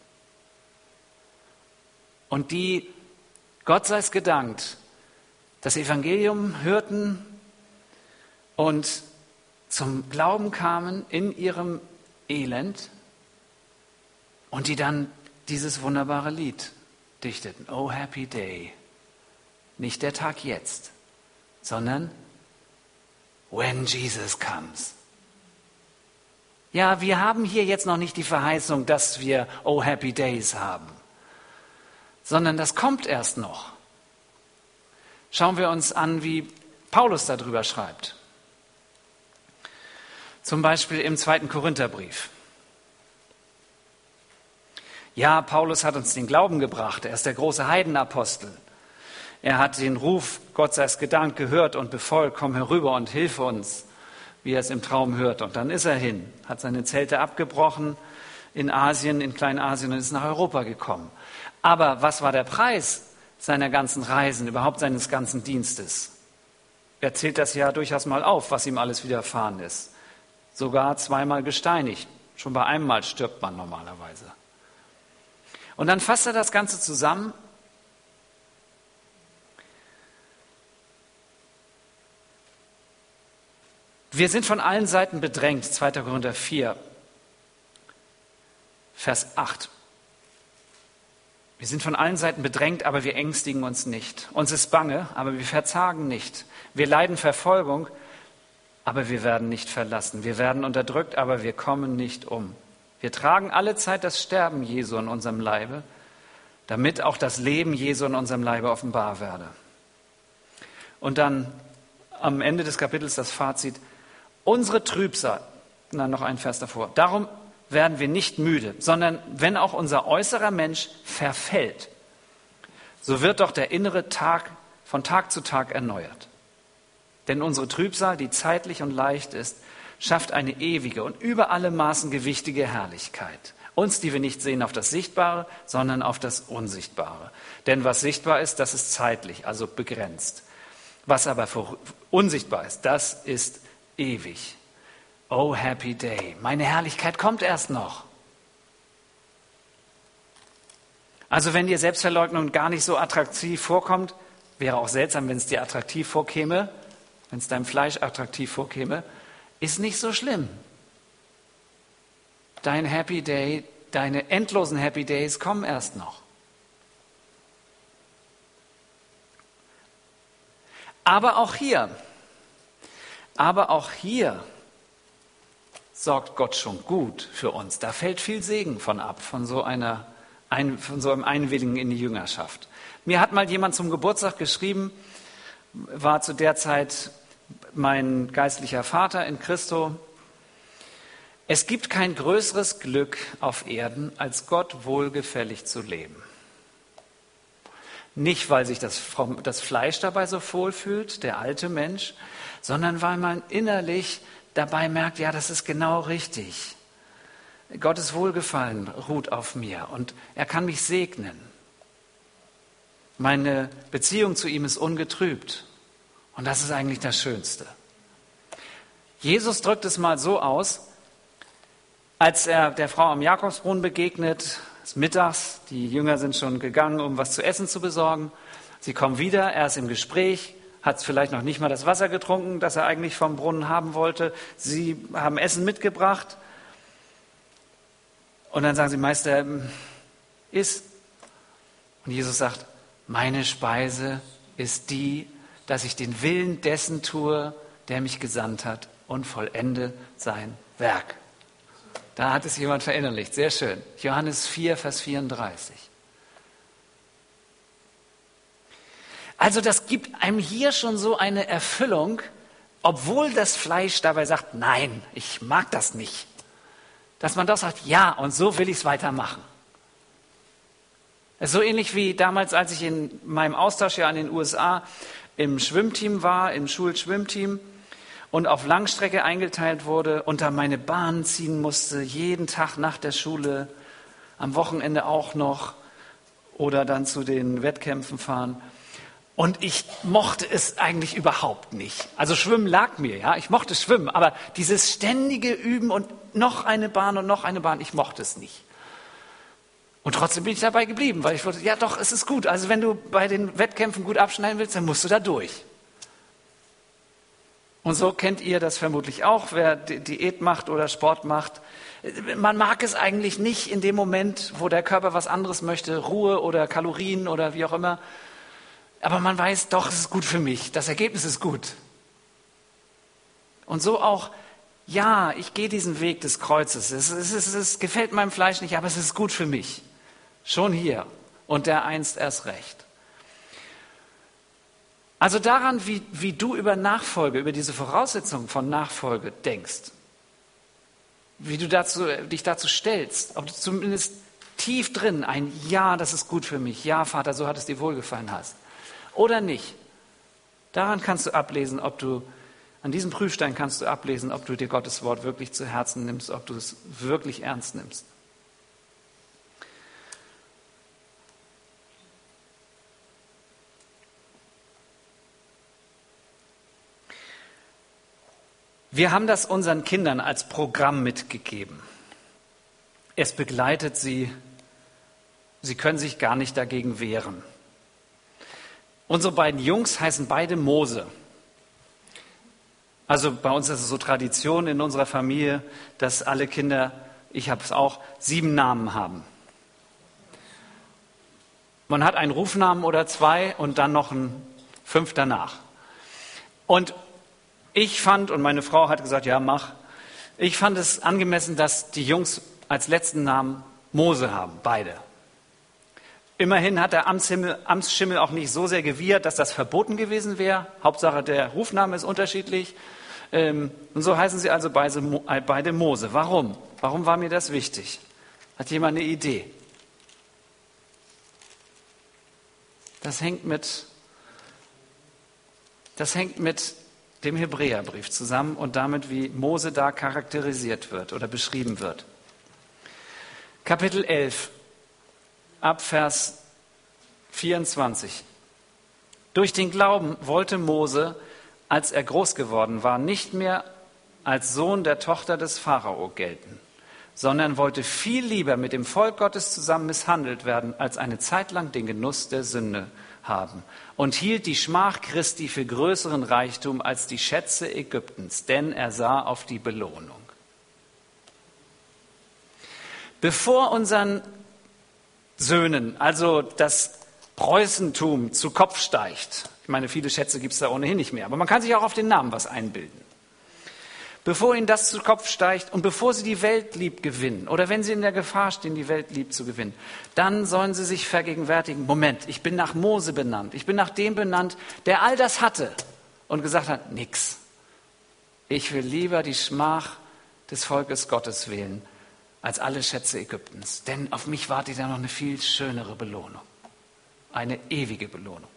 Und die, Gott sei es gedankt, das Evangelium hörten und zum Glauben kamen in ihrem Elend und die dann dieses wunderbare Lied dichteten. Oh, happy day. Nicht der Tag jetzt, sondern when Jesus comes. Ja, wir haben hier jetzt noch nicht die Verheißung, dass wir oh, happy days haben, sondern das kommt erst noch. Schauen wir uns an, wie Paulus darüber schreibt. Zum Beispiel im 2. Korintherbrief. Ja, Paulus hat uns den Glauben gebracht. Er ist der große Heidenapostel. Er hat den Ruf, Gott sei es gedankt, gehört und befolgt, komm herüber und hilf uns, wie er es im Traum hört. Und dann ist er hin, hat seine Zelte abgebrochen in Asien, in Kleinasien und ist nach Europa gekommen. Aber was war der Preis seiner ganzen Reisen, überhaupt seines ganzen Dienstes? Er zählt das ja durchaus mal auf, was ihm alles widerfahren ist. Sogar 2-mal gesteinigt. Schon bei einem Mal stirbt man normalerweise. Und dann fasst er das Ganze zusammen. Wir sind von allen Seiten bedrängt, 2. Korinther 4, Vers 8. Wir sind von allen Seiten bedrängt, aber wir ängstigen uns nicht. Uns ist bange, aber wir verzagen nicht. Wir leiden Verfolgung, aber wir werden nicht verlassen. Wir werden unterdrückt, aber wir kommen nicht um. Wir tragen alle Zeit das Sterben Jesu in unserem Leibe, damit auch das Leben Jesu in unserem Leibe offenbar werde. Und dann am Ende des Kapitels das Fazit: Unsere Trübsal, noch ein Vers davor, darum werden wir nicht müde, sondern wenn auch unser äußerer Mensch verfällt, so wird doch der innere von Tag zu Tag erneuert. Denn unsere Trübsal, die zeitlich und leicht ist, schafft eine ewige und über alle Maßen gewichtige Herrlichkeit. Uns, die wir nicht sehen auf das Sichtbare, sondern auf das Unsichtbare. Denn was sichtbar ist, das ist zeitlich, also begrenzt. Was aber unsichtbar ist, das ist ewig. Oh, happy day. Meine Herrlichkeit kommt erst noch. Also wenn dir Selbstverleugnung gar nicht so attraktiv vorkommt, wäre auch seltsam, wenn es dir attraktiv vorkäme, wenn es deinem Fleisch attraktiv vorkäme, ist nicht so schlimm. Dein Happy Day, deine endlosen Happy Days kommen erst noch. Aber auch hier sorgt Gott schon gut für uns. Da fällt viel Segen von ab, von so einem Einwilligen in die Jüngerschaft. Mir hat mal jemand zum Geburtstag geschrieben, war zu der Zeit mein geistlicher Vater in Christo: Es gibt kein größeres Glück auf Erden, als Gott wohlgefällig zu leben. Nicht, weil sich das Fleisch dabei so wohl fühlt, der alte Mensch, sondern weil man innerlich dabei merkt, ja, das ist genau richtig. Gottes Wohlgefallen ruht auf mir und er kann mich segnen. Meine Beziehung zu ihm ist ungetrübt und das ist eigentlich das Schönste. Jesus drückt es mal so aus, als er der Frau am Jakobsbrunnen begegnet, es ist mittags, die Jünger sind schon gegangen, um was zu essen zu besorgen. Sie kommen wieder, er ist im Gespräch, hat vielleicht noch nicht mal das Wasser getrunken, das er eigentlich vom Brunnen haben wollte. Sie haben Essen mitgebracht. Und dann sagen sie: Meister, iss. Und Jesus sagt: Meine Speise ist die, dass ich den Willen dessen tue, der mich gesandt hat, und vollende sein Werk. Da hat es jemand verinnerlicht. Sehr schön. Johannes 4, Vers 34. Also das gibt einem hier schon so eine Erfüllung, obwohl das Fleisch dabei sagt: Nein, ich mag das nicht. Dass man doch sagt: Ja, und so will ich es weitermachen. Es ist so ähnlich wie damals, als ich in meinem Austauschjahr in den USA im Schwimmteam war, im Schulschwimmteam und auf Langstrecke eingeteilt wurde und da meine Bahn ziehen musste, jeden Tag nach der Schule, am Wochenende auch noch oder dann zu den Wettkämpfen fahren. Und ich mochte es eigentlich überhaupt nicht. Also Schwimmen lag mir, ja, ich mochte Schwimmen, aber dieses ständige Üben und noch eine Bahn und noch eine Bahn, ich mochte es nicht. Und trotzdem bin ich dabei geblieben, weil ich wollte, ja doch, es ist gut. Also wenn du bei den Wettkämpfen gut abschneiden willst, dann musst du da durch. Und so kennt ihr das vermutlich auch, wer Diät macht oder Sport macht. Man mag es eigentlich nicht in dem Moment, wo der Körper was anderes möchte, Ruhe oder Kalorien oder wie auch immer. Aber man weiß, doch, es ist gut für mich. Das Ergebnis ist gut. Und so auch, ja, ich gehe diesen Weg des Kreuzes. Es gefällt meinem Fleisch nicht, aber es ist gut für mich. Schon hier und dereinst erst recht. Also daran, wie du über Nachfolge, über diese Voraussetzungen von Nachfolge denkst, wie du dich dazu stellst, ob du zumindest tief drin ein Ja, das ist gut für mich, ja Vater, so hat es dir wohlgefallen hast, oder nicht. Daran kannst du ablesen, an diesem Prüfstein kannst du ablesen, ob du dir Gottes Wort wirklich zu Herzen nimmst, ob du es wirklich ernst nimmst. Wir haben das unseren Kindern als Programm mitgegeben. Es begleitet sie. Sie können sich gar nicht dagegen wehren. Unsere beiden Jungs heißen beide Mose. Also bei uns ist es so Tradition in unserer Familie, dass alle Kinder, ich habe es auch, 7 Namen haben. Man hat einen Rufnamen oder 2 und dann noch einen 5 danach. Und ich fand, und meine Frau hat gesagt, ja, mach. Ich fand es angemessen, dass die Jungs als letzten Namen Mose haben, beide. Immerhin hat der Amtsschimmel auch nicht so sehr gewiehert, dass das verboten gewesen wäre. Hauptsache, der Rufname ist unterschiedlich. Und so heißen sie also beide Mose. Warum? Warum war mir das wichtig? Hat jemand eine Idee? Das hängt mit dem Hebräerbrief zusammen und damit, wie Mose da charakterisiert wird oder beschrieben wird. Kapitel 11, ab Vers 24. Durch den Glauben wollte Mose, als er groß geworden war, nicht mehr als Sohn der Tochter des Pharao gelten, sondern wollte viel lieber mit dem Volk Gottes zusammen misshandelt werden, als eine Zeit lang den Genuss der Sünde haben, und hielt die Schmach Christi für größeren Reichtum als die Schätze Ägyptens, denn er sah auf die Belohnung. Bevor unseren Söhnen also das Preußentum zu Kopf steigt, ich meine, viele Schätze gibt es da ohnehin nicht mehr, aber man kann sich auch auf den Namen was einbilden. Bevor ihnen das zu Kopf steigt und bevor sie die Welt lieb gewinnen oder wenn sie in der Gefahr stehen, die Welt lieb zu gewinnen, dann sollen sie sich vergegenwärtigen, Moment, ich bin nach Mose benannt, ich bin nach dem benannt, der all das hatte und gesagt hat, nix. Ich will lieber die Schmach des Volkes Gottes wählen, als alle Schätze Ägyptens. Denn auf mich wartet ja noch eine viel schönere Belohnung, eine ewige Belohnung.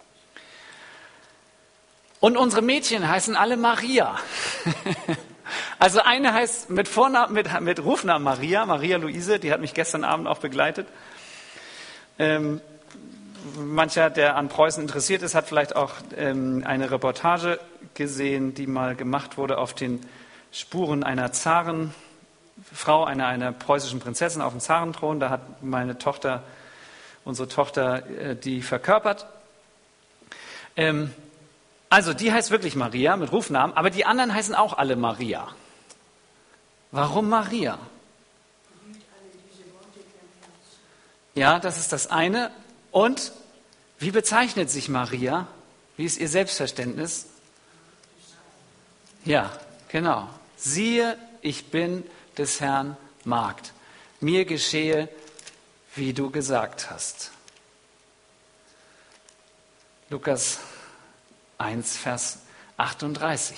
Und unsere Mädchen heißen alle Maria. Also eine heißt mit Rufnamen Maria Luise, die hat mich gestern Abend auch begleitet. Mancher, der an Preußen interessiert ist, hat vielleicht auch eine Reportage gesehen, die mal gemacht wurde auf den Spuren einer Zarenfrau, einer preußischen Prinzessin auf dem Zarenthron. Da hat unsere Tochter, die verkörpert. Also die heißt wirklich Maria mit Rufnamen, aber die anderen heißen auch alle Maria. Warum Maria? Ja, das ist das eine. Und wie bezeichnet sich Maria? Wie ist ihr Selbstverständnis? Ja, genau. Siehe, ich bin des Herrn Magd. Mir geschehe, wie du gesagt hast. Lukas 1, Vers 38.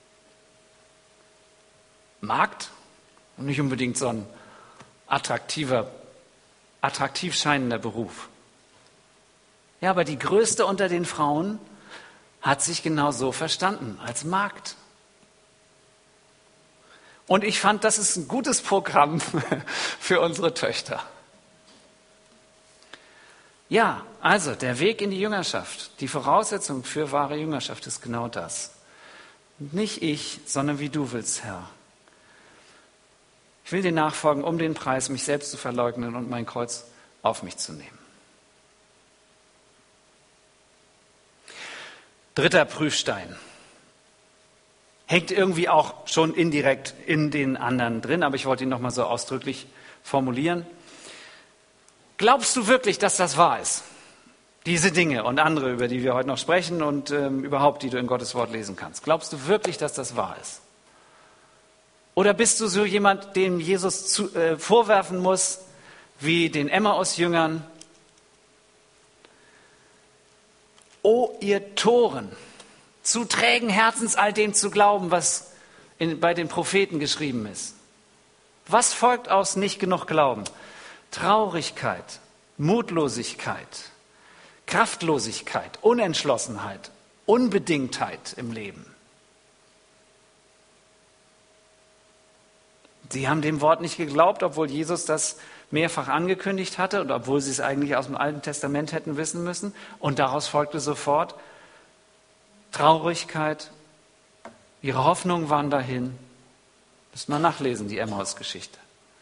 Magd, und nicht unbedingt so ein attraktiv scheinender Beruf. Ja, aber die größte unter den Frauen hat sich genau so verstanden, als Magd. Und ich fand, das ist ein gutes Programm für unsere Töchter. Ja, also der Weg in die Jüngerschaft, die Voraussetzung für wahre Jüngerschaft ist genau das. Nicht ich, sondern wie du willst, Herr. Ich will dir nachfolgen, um den Preis, mich selbst zu verleugnen und mein Kreuz auf mich zu nehmen. 3. Prüfstein. Hängt irgendwie auch schon indirekt in den anderen drin, aber ich wollte ihn nochmal so ausdrücklich formulieren. Glaubst du wirklich, dass das wahr ist? Diese Dinge und andere, über die wir heute noch sprechen und überhaupt, die du in Gottes Wort lesen kannst. Glaubst du wirklich, dass das wahr ist? Oder bist du so jemand, dem Jesus vorwerfen muss, wie den Emmaus-Jüngern? O ihr Toren, zu trägen Herzens all dem zu glauben, was bei den Propheten geschrieben ist. Was folgt aus nicht genug Glauben? Traurigkeit, Mutlosigkeit, Kraftlosigkeit, Unentschlossenheit, Unbedingtheit im Leben. Sie haben dem Wort nicht geglaubt, obwohl Jesus das mehrfach angekündigt hatte und obwohl sie es eigentlich aus dem Alten Testament hätten wissen müssen. Und daraus folgte sofort Traurigkeit, ihre Hoffnungen waren dahin. Müsst mal nachlesen, die Emmaus-Geschichte.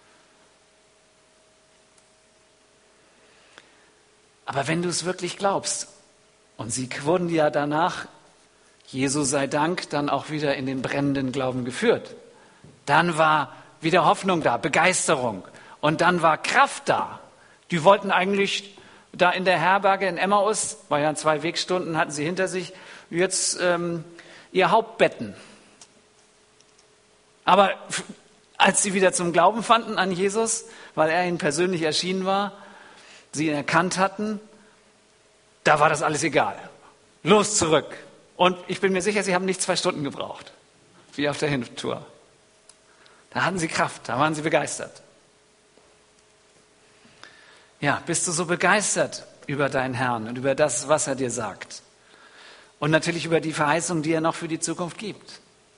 Aber wenn du es wirklich glaubst, und sie wurden ja danach, Jesu sei Dank, dann auch wieder in den brennenden Glauben geführt, dann war wieder Hoffnung da, Begeisterung. Und dann war Kraft da. Die wollten eigentlich da in der Herberge in Emmaus, war ja 2 Wegstunden, hatten sie hinter sich, jetzt ihr Haupt betten. Aber als sie wieder zum Glauben fanden an Jesus, weil er ihnen persönlich erschienen war, sie ihn erkannt hatten, da war das alles egal. Los zurück. Und ich bin mir sicher, sie haben nicht 2 Stunden gebraucht, wie auf der Hintour. Da hatten sie Kraft, da waren sie begeistert. Ja, bist du so begeistert über deinen Herrn und über das, was er dir sagt? Und natürlich über die Verheißung, die er noch für die Zukunft gibt.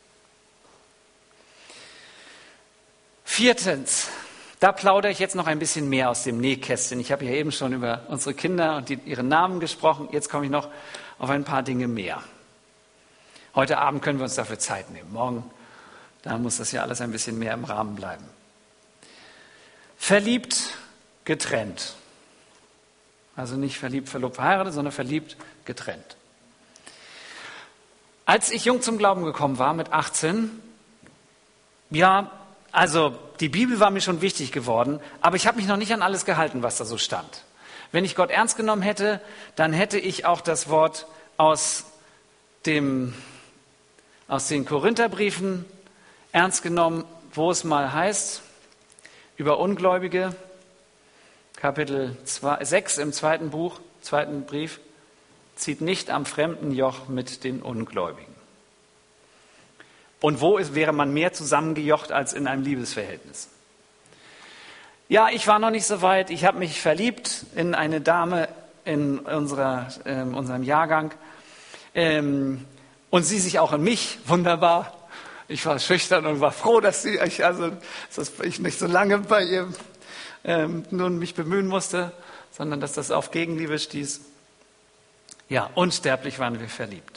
4. Da plaudere ich jetzt noch ein bisschen mehr aus dem Nähkästchen. Ich habe ja eben schon über unsere Kinder und ihre Namen gesprochen. Jetzt komme ich noch auf ein paar Dinge mehr. Heute Abend können wir uns dafür Zeit nehmen. Morgen, da muss das ja alles ein bisschen mehr im Rahmen bleiben. Verliebt, getrennt. Also nicht verliebt, verlobt, verheiratet, sondern verliebt, getrennt. Als ich jung zum Glauben gekommen war, mit 18, ja, also die Bibel war mir schon wichtig geworden, aber ich habe mich noch nicht an alles gehalten, was da so stand. Wenn ich Gott ernst genommen hätte, dann hätte ich auch das Wort aus den Korintherbriefen ernst genommen, wo es mal heißt, über Ungläubige, Kapitel 6 im 2. Brief, zieht nicht am fremden Joch mit den Ungläubigen. Und wo wäre man mehr zusammengejocht als in einem Liebesverhältnis? Ja, ich war noch nicht so weit. Ich habe mich verliebt in eine Dame in unserem Jahrgang und sie sich auch in mich. Wunderbar. Ich war schüchtern und war froh, dass ich nicht so lange bei ihr nun mich bemühen musste, sondern dass das auf Gegenliebe stieß. Ja, unsterblich waren wir verliebt.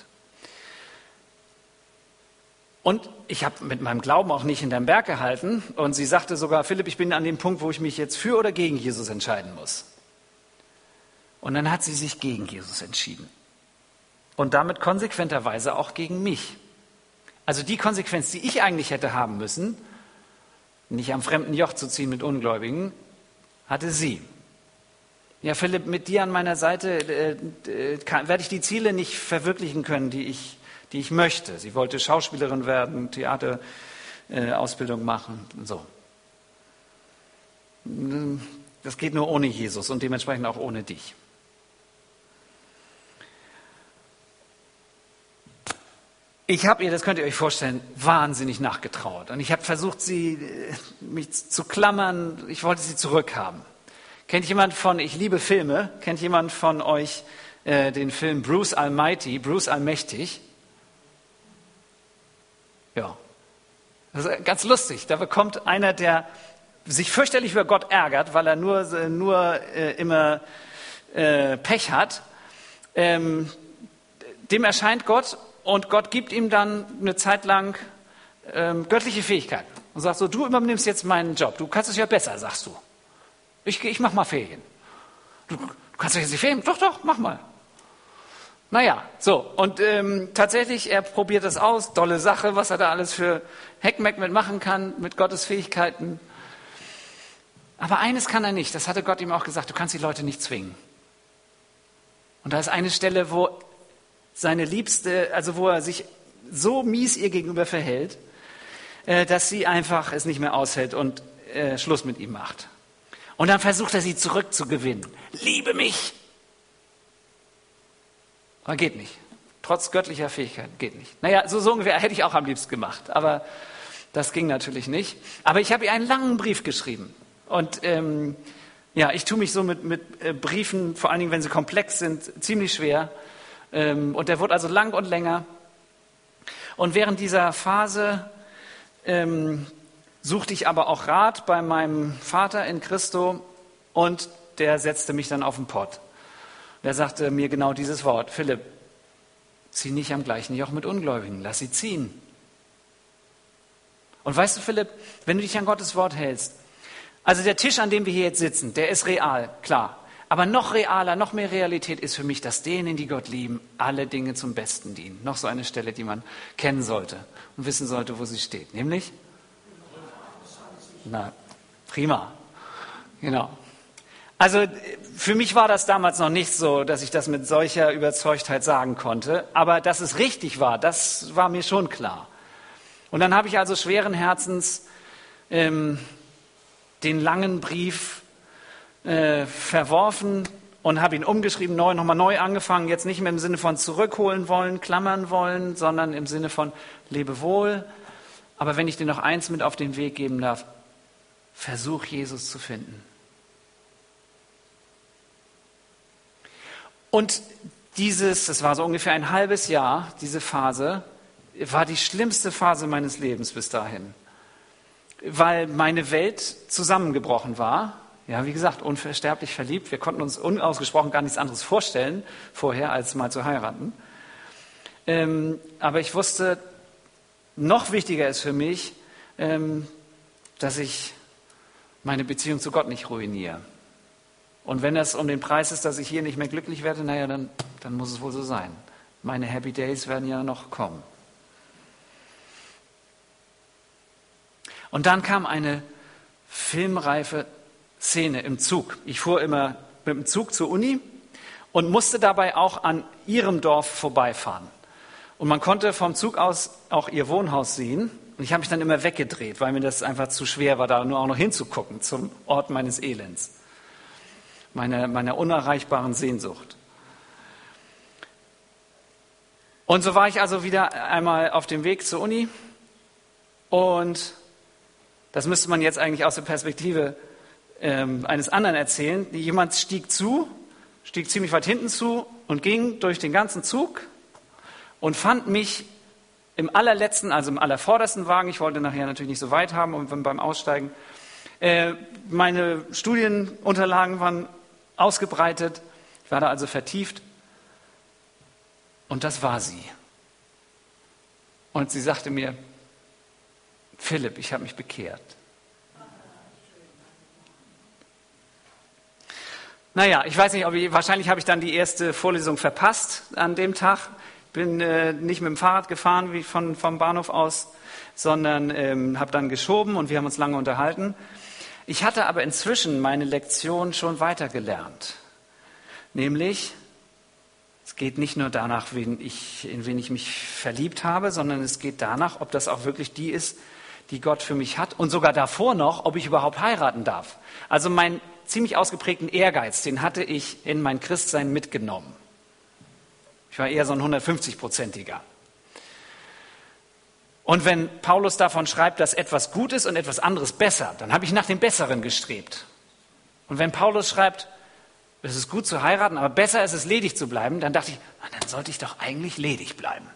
Und ich habe mit meinem Glauben auch nicht hinterm Berg gehalten. Und sie sagte sogar, Philipp, ich bin an dem Punkt, wo ich mich jetzt für oder gegen Jesus entscheiden muss. Und dann hat sie sich gegen Jesus entschieden. Und damit konsequenterweise auch gegen mich. Also die Konsequenz, die ich eigentlich hätte haben müssen, nicht am fremden Joch zu ziehen mit Ungläubigen, hatte sie. Ja, Philipp, mit dir an meiner Seite werde ich die Ziele nicht verwirklichen können, die ich möchte. Sie wollte Schauspielerin werden, Theaterausbildung machen und so. Das geht nur ohne Jesus und dementsprechend auch ohne dich. Ich habe ihr, das könnt ihr euch vorstellen, wahnsinnig nachgetrauert. Und ich habe versucht, mich zu klammern. Ich wollte sie zurückhaben. Kennt jemand von, ich liebe Filme, kennt jemand von euch den Film Bruce Almighty, Bruce Allmächtig. Ja, das ist ganz lustig. Da bekommt einer, der sich fürchterlich über Gott ärgert, weil er nur immer Pech hat, dem erscheint Gott und Gott gibt ihm dann eine Zeit lang göttliche Fähigkeiten und sagt so, du übernimmst jetzt meinen Job, du kannst es ja besser, sagst du. Ich mach mal Ferien. Du kannst doch jetzt die Ferien? Doch, mach mal. Naja, so, und tatsächlich, er probiert das aus, dolle Sache, was er da alles für Heckmeck mitmachen kann, mit Gottes Fähigkeiten. Aber eines kann er nicht, das hatte Gott ihm auch gesagt, du kannst die Leute nicht zwingen. Und da ist eine Stelle, wo seine Liebste, also wo er sich so mies ihr gegenüber verhält, dass sie einfach es nicht mehr aushält und Schluss mit ihm macht. Und dann versucht er sie zurückzugewinnen. Liebe mich! Aber geht nicht. Trotz göttlicher Fähigkeiten geht nicht. Naja, so ungefähr hätte ich auch am liebsten gemacht, aber das ging natürlich nicht. Aber ich habe ihr einen langen Brief geschrieben. Und ich tue mich so mit Briefen, vor allen Dingen, wenn sie komplex sind, ziemlich schwer. Und der wurde also lang und länger. Und während dieser Phase suchte ich aber auch Rat bei meinem Vater in Christo und der setzte mich dann auf den Pott. Der sagte mir genau dieses Wort: Philipp, zieh nicht am gleichen Joch mit Ungläubigen, lass sie ziehen. Und weißt du, Philipp, wenn du dich an Gottes Wort hältst, also der Tisch, an dem wir hier jetzt sitzen, der ist real, klar. Aber noch realer, noch mehr Realität ist für mich, dass denen, die Gott lieben, alle Dinge zum Besten dienen. Noch so eine Stelle, die man kennen sollte und wissen sollte, wo sie steht. Nämlich? Na, prima. Genau. Also für mich war das damals noch nicht so, dass ich das mit solcher Überzeugtheit sagen konnte. Aber dass es richtig war, das war mir schon klar. Und dann habe ich also schweren Herzens den langen Brief verworfen und habe ihn umgeschrieben, nochmal neu angefangen. Jetzt nicht mehr im Sinne von zurückholen wollen, klammern wollen, sondern im Sinne von lebe wohl. Aber wenn ich dir noch eins mit auf den Weg geben darf, versuch Jesus zu finden. Und das war so ungefähr ein halbes Jahr, diese Phase, war die schlimmste Phase meines Lebens bis dahin. Weil meine Welt zusammengebrochen war. Ja, wie gesagt, unversterblich verliebt. Wir konnten uns unausgesprochen gar nichts anderes vorstellen vorher, als mal zu heiraten. Aber ich wusste, noch wichtiger ist für mich, dass ich meine Beziehung zu Gott nicht ruiniere. Und wenn das um den Preis ist, dass ich hier nicht mehr glücklich werde, naja, dann muss es wohl so sein. Meine Happy Days werden ja noch kommen. Und dann kam eine filmreife Szene im Zug. Ich fuhr immer mit dem Zug zur Uni und musste dabei auch an ihrem Dorf vorbeifahren. Und man konnte vom Zug aus auch ihr Wohnhaus sehen. Und ich habe mich dann immer weggedreht, weil mir das einfach zu schwer war, da nur auch noch hinzugucken zum Ort meines Elends, meiner unerreichbaren Sehnsucht. Und so war ich also wieder einmal auf dem Weg zur Uni. Und das müsste man jetzt eigentlich aus der Perspektive eines anderen erzählen. Jemand stieg ziemlich weit hinten zu und ging durch den ganzen Zug und fand mich im allerletzten, also im allervordersten Wagen. Ich wollte nachher natürlich nicht so weit haben und beim Aussteigen. Meine Studienunterlagen waren ausgebreitet. Ich war da also vertieft. Und das war sie. Und sie sagte mir: Philipp, ich habe mich bekehrt. Naja, ich weiß nicht, wahrscheinlich habe ich dann die erste Vorlesung verpasst an dem Tag. Bin nicht mit dem Fahrrad gefahren wie vom Bahnhof aus, sondern habe dann geschoben und wir haben uns lange unterhalten. Ich hatte aber inzwischen meine Lektion schon weitergelernt. Nämlich, es geht nicht nur danach, in wen ich mich verliebt habe, sondern es geht danach, ob das auch wirklich die ist, die Gott für mich hat. Und sogar davor noch, ob ich überhaupt heiraten darf. Also meinen ziemlich ausgeprägten Ehrgeiz, den hatte ich in mein Christsein mitgenommen. Ich war eher so ein 150-prozentiger. Und wenn Paulus davon schreibt, dass etwas gut ist und etwas anderes besser, dann habe ich nach dem Besseren gestrebt. Und wenn Paulus schreibt, es ist gut zu heiraten, aber besser ist es, ledig zu bleiben. Dann dachte ich, dann sollte ich doch eigentlich ledig bleiben.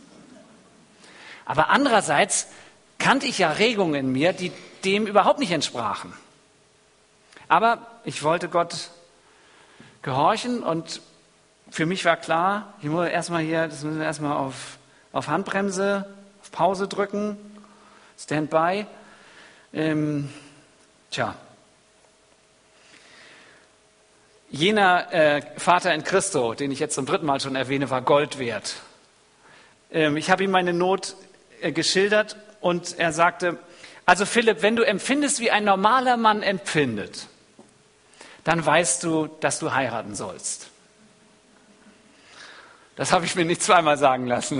Aber andererseits kannte ich ja Regungen in mir, die dem überhaupt nicht entsprachen. Aber ich wollte Gott gehorchen und für mich war klar, das müssen wir erstmal auf Handbremse, auf Pause drücken, Standby. Jener Vater in Christo, den ich jetzt zum 3. Mal schon erwähne, war Gold wert. Ich habe ihm meine Not geschildert und er sagte, also Philipp, wenn du empfindest, wie ein normaler Mann empfindet, dann weißt du, dass du heiraten sollst. Das habe ich mir nicht zweimal sagen lassen.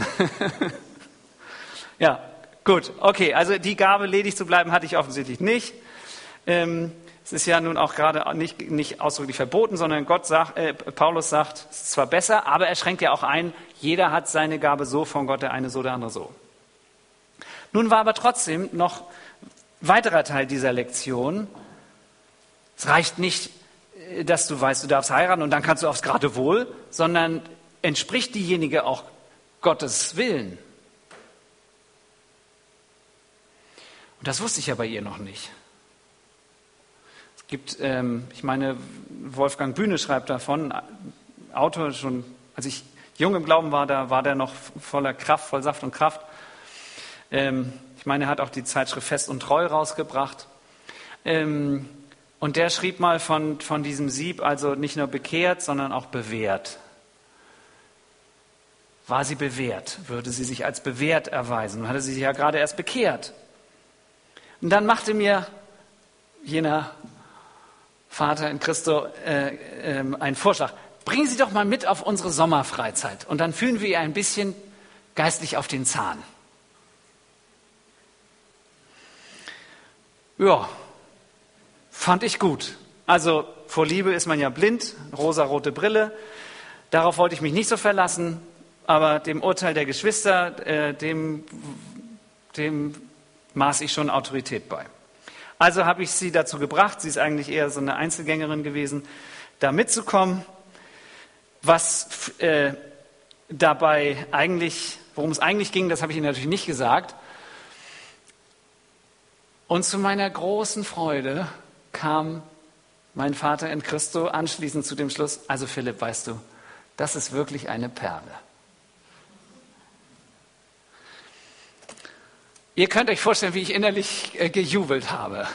Ja, gut, okay, also die Gabe, ledig zu bleiben, hatte ich offensichtlich nicht. Es ist ja nun auch gerade nicht ausdrücklich verboten, sondern Paulus sagt, es ist zwar besser, aber er schränkt ja auch ein, jeder hat seine Gabe so von Gott, der eine so, der andere so. Nun war aber trotzdem noch weiterer Teil dieser Lektion. Es reicht nicht, dass du weißt, du darfst heiraten und dann kannst du aufs Geratewohl, sondern entspricht diejenige auch Gottes Willen? Und das wusste ich ja bei ihr noch nicht. Es gibt, ich meine, Wolfgang Bühne schreibt davon, Autor schon, als ich jung im Glauben war, da war der noch voller Kraft, voll Saft und Kraft. Ich meine, er hat auch die Zeitschrift Fest und Treu rausgebracht. Und der schrieb mal von diesem Sieb, also nicht nur bekehrt, sondern auch bewährt. War sie bewährt? Würde sie sich als bewährt erweisen? Nun hatte sie sich ja gerade erst bekehrt. Und dann machte mir jener Vater in Christo einen Vorschlag. Bringen Sie doch mal mit auf unsere Sommerfreizeit und dann fühlen wir ihr ein bisschen geistlich auf den Zahn. Ja, fand ich gut. Also vor Liebe ist man ja blind, rosarote Brille. Darauf wollte ich mich nicht so verlassen, aber dem Urteil der Geschwister, dem maß ich schon Autorität bei. Also habe ich sie dazu gebracht, sie ist eigentlich eher so eine Einzelgängerin gewesen, da mitzukommen. Was dabei eigentlich, worum es eigentlich ging, das habe ich Ihnen natürlich nicht gesagt. Und zu meiner großen Freude kam mein Vater in Christo anschließend zu dem Schluss, also Philipp, weißt du, das ist wirklich eine Perle. Ihr könnt euch vorstellen, wie ich innerlich gejubelt habe.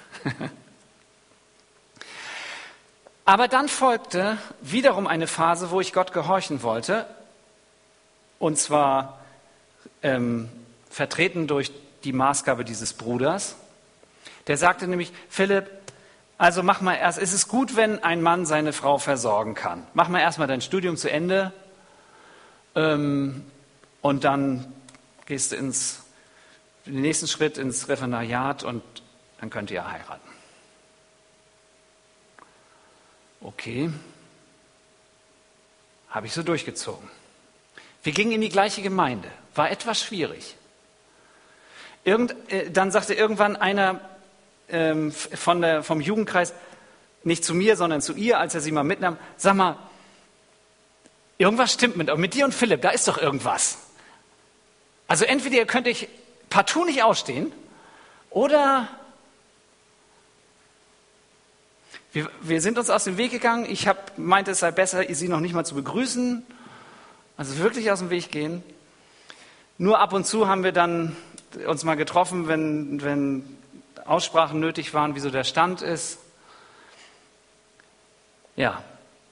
Aber dann folgte wiederum eine Phase, wo ich Gott gehorchen wollte. Und zwar vertreten durch die Maßgabe dieses Bruders. Der sagte nämlich, Philipp, also mach mal erst, es ist gut, wenn ein Mann seine Frau versorgen kann. Mach mal erstmal dein Studium zu Ende und dann gehst du den nächsten Schritt ins Referendariat und dann könnt ihr heiraten. Okay, habe ich so durchgezogen. Wir gingen in die gleiche Gemeinde, war etwas schwierig. Dann sagte irgendwann einer vom Jugendkreis, nicht zu mir, sondern zu ihr, als er sie mal mitnahm, sag mal, irgendwas stimmt mit dir und Philipp, da ist doch irgendwas. Also entweder ihr könnt euch partout nicht ausstehen oder wir sind uns aus dem Weg gegangen. Ich meinte, es sei besser, sie noch nicht mal zu begrüßen, also wirklich aus dem Weg gehen. Nur ab und zu haben wir dann uns mal getroffen, wenn Aussprachen nötig waren, wie so der Stand ist. Ja.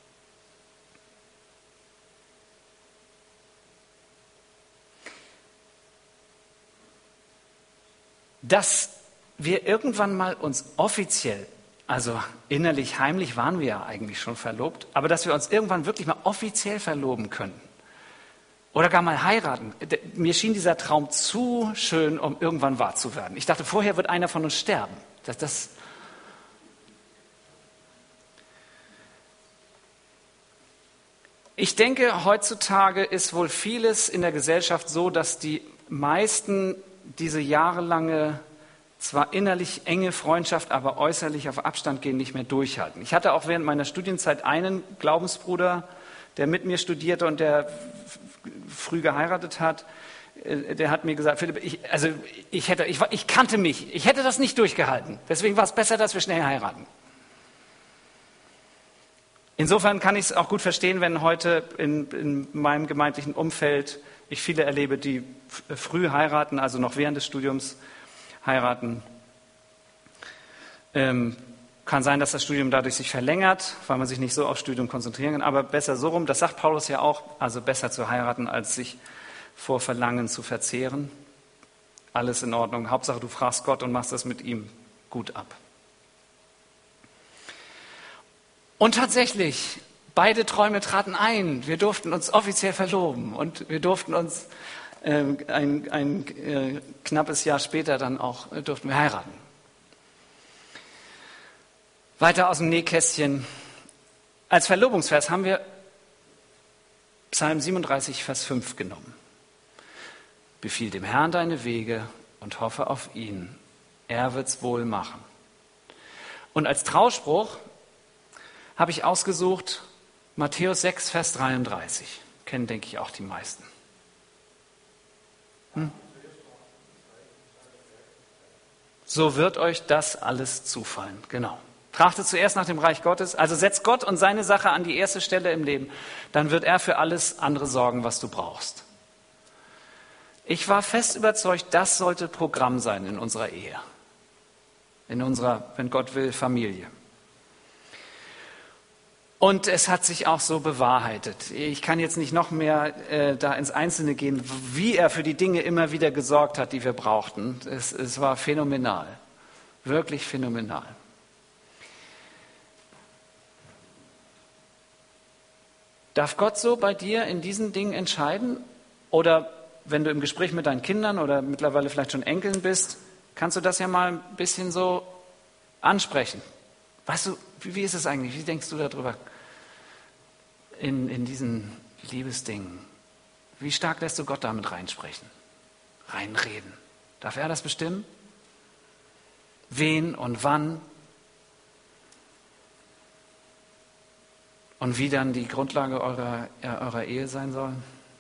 Dass wir irgendwann mal uns offiziell, also innerlich, heimlich waren wir ja eigentlich schon verlobt, aber dass wir uns irgendwann wirklich mal offiziell verloben können oder gar mal heiraten. Mir schien dieser Traum zu schön, um irgendwann wahr zu werden. Ich dachte, vorher wird einer von uns sterben. Ich denke, heutzutage ist wohl vieles in der Gesellschaft so, dass die meisten diese jahrelange zwar innerlich enge Freundschaft, aber äußerlich auf Abstand gehen, nicht mehr durchhalten. Ich hatte auch während meiner Studienzeit einen Glaubensbruder, der mit mir studierte und der früh geheiratet hat. Der hat mir gesagt, Philipp, ich kannte mich, ich hätte das nicht durchgehalten. Deswegen war es besser, dass wir schnell heiraten. Insofern kann ich es auch gut verstehen, wenn heute in meinem gemeindlichen Umfeld ich viele erlebe, die früh heiraten, also noch während des Studiums heiraten. Kann sein, dass das Studium dadurch sich verlängert, weil man sich nicht so aufs Studium konzentrieren kann, aber besser so rum, das sagt Paulus ja auch, also besser zu heiraten, als sich vor Verlangen zu verzehren. Alles in Ordnung, Hauptsache du fragst Gott und machst das mit ihm gut ab. Und tatsächlich, beide Träume traten ein. Wir durften uns offiziell verloben und wir durften uns ein knappes Jahr später dann auch durften wir heiraten. Weiter aus dem Nähkästchen. Als Verlobungsvers haben wir Psalm 37, Vers 5 genommen. Befiehl dem Herrn deine Wege und hoffe auf ihn. Er wird's wohl machen. Und als Trauspruch habe ich ausgesucht Matthäus 6, Vers 33. Kennen, denke ich, auch die meisten. So wird euch das alles zufallen. Genau. Trachtet zuerst nach dem Reich Gottes. Also setzt Gott und seine Sache an die erste Stelle im Leben. Dann wird er für alles andere sorgen, was du brauchst. Ich war fest überzeugt, das sollte Programm sein in unserer Ehe. In unserer, wenn Gott will, Familie. Und es hat sich auch so bewahrheitet. Ich kann jetzt nicht noch mehr da ins Einzelne gehen, wie er für die Dinge immer wieder gesorgt hat, die wir brauchten. Es war phänomenal, wirklich phänomenal. Darf Gott so bei dir in diesen Dingen entscheiden? Oder wenn du im Gespräch mit deinen Kindern oder mittlerweile vielleicht schon Enkeln bist, kannst du das ja mal ein bisschen so ansprechen. Weißt du, wie ist es eigentlich? Wie denkst du darüber in diesen Liebesdingen? Wie stark lässt du Gott damit reinsprechen, reinreden? Darf er das bestimmen? Wen und wann? Und wie dann die Grundlage eurer Ehe sein soll?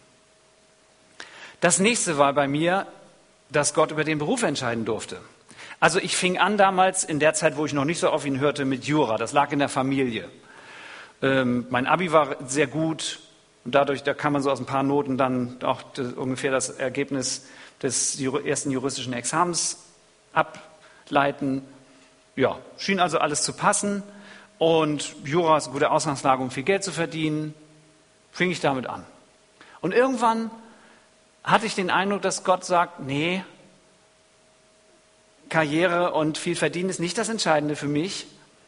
Das nächste war bei mir, dass Gott über den Beruf entscheiden durfte. Also ich fing an damals, in der Zeit, wo ich noch nicht so auf ihn hörte, mit Jura. Das lag in der Familie. Mein Abi war sehr gut und dadurch, da kann man so aus ein paar Noten dann auch ungefähr das Ergebnis des ersten juristischen Examens ableiten. Ja, schien also alles zu passen und Jura ist eine gute Ausgangslage, um viel Geld zu verdienen. Fing ich damit an. Und irgendwann hatte ich den Eindruck, dass Gott sagt, nee, Karriere und viel verdienen ist nicht das Entscheidende für mich.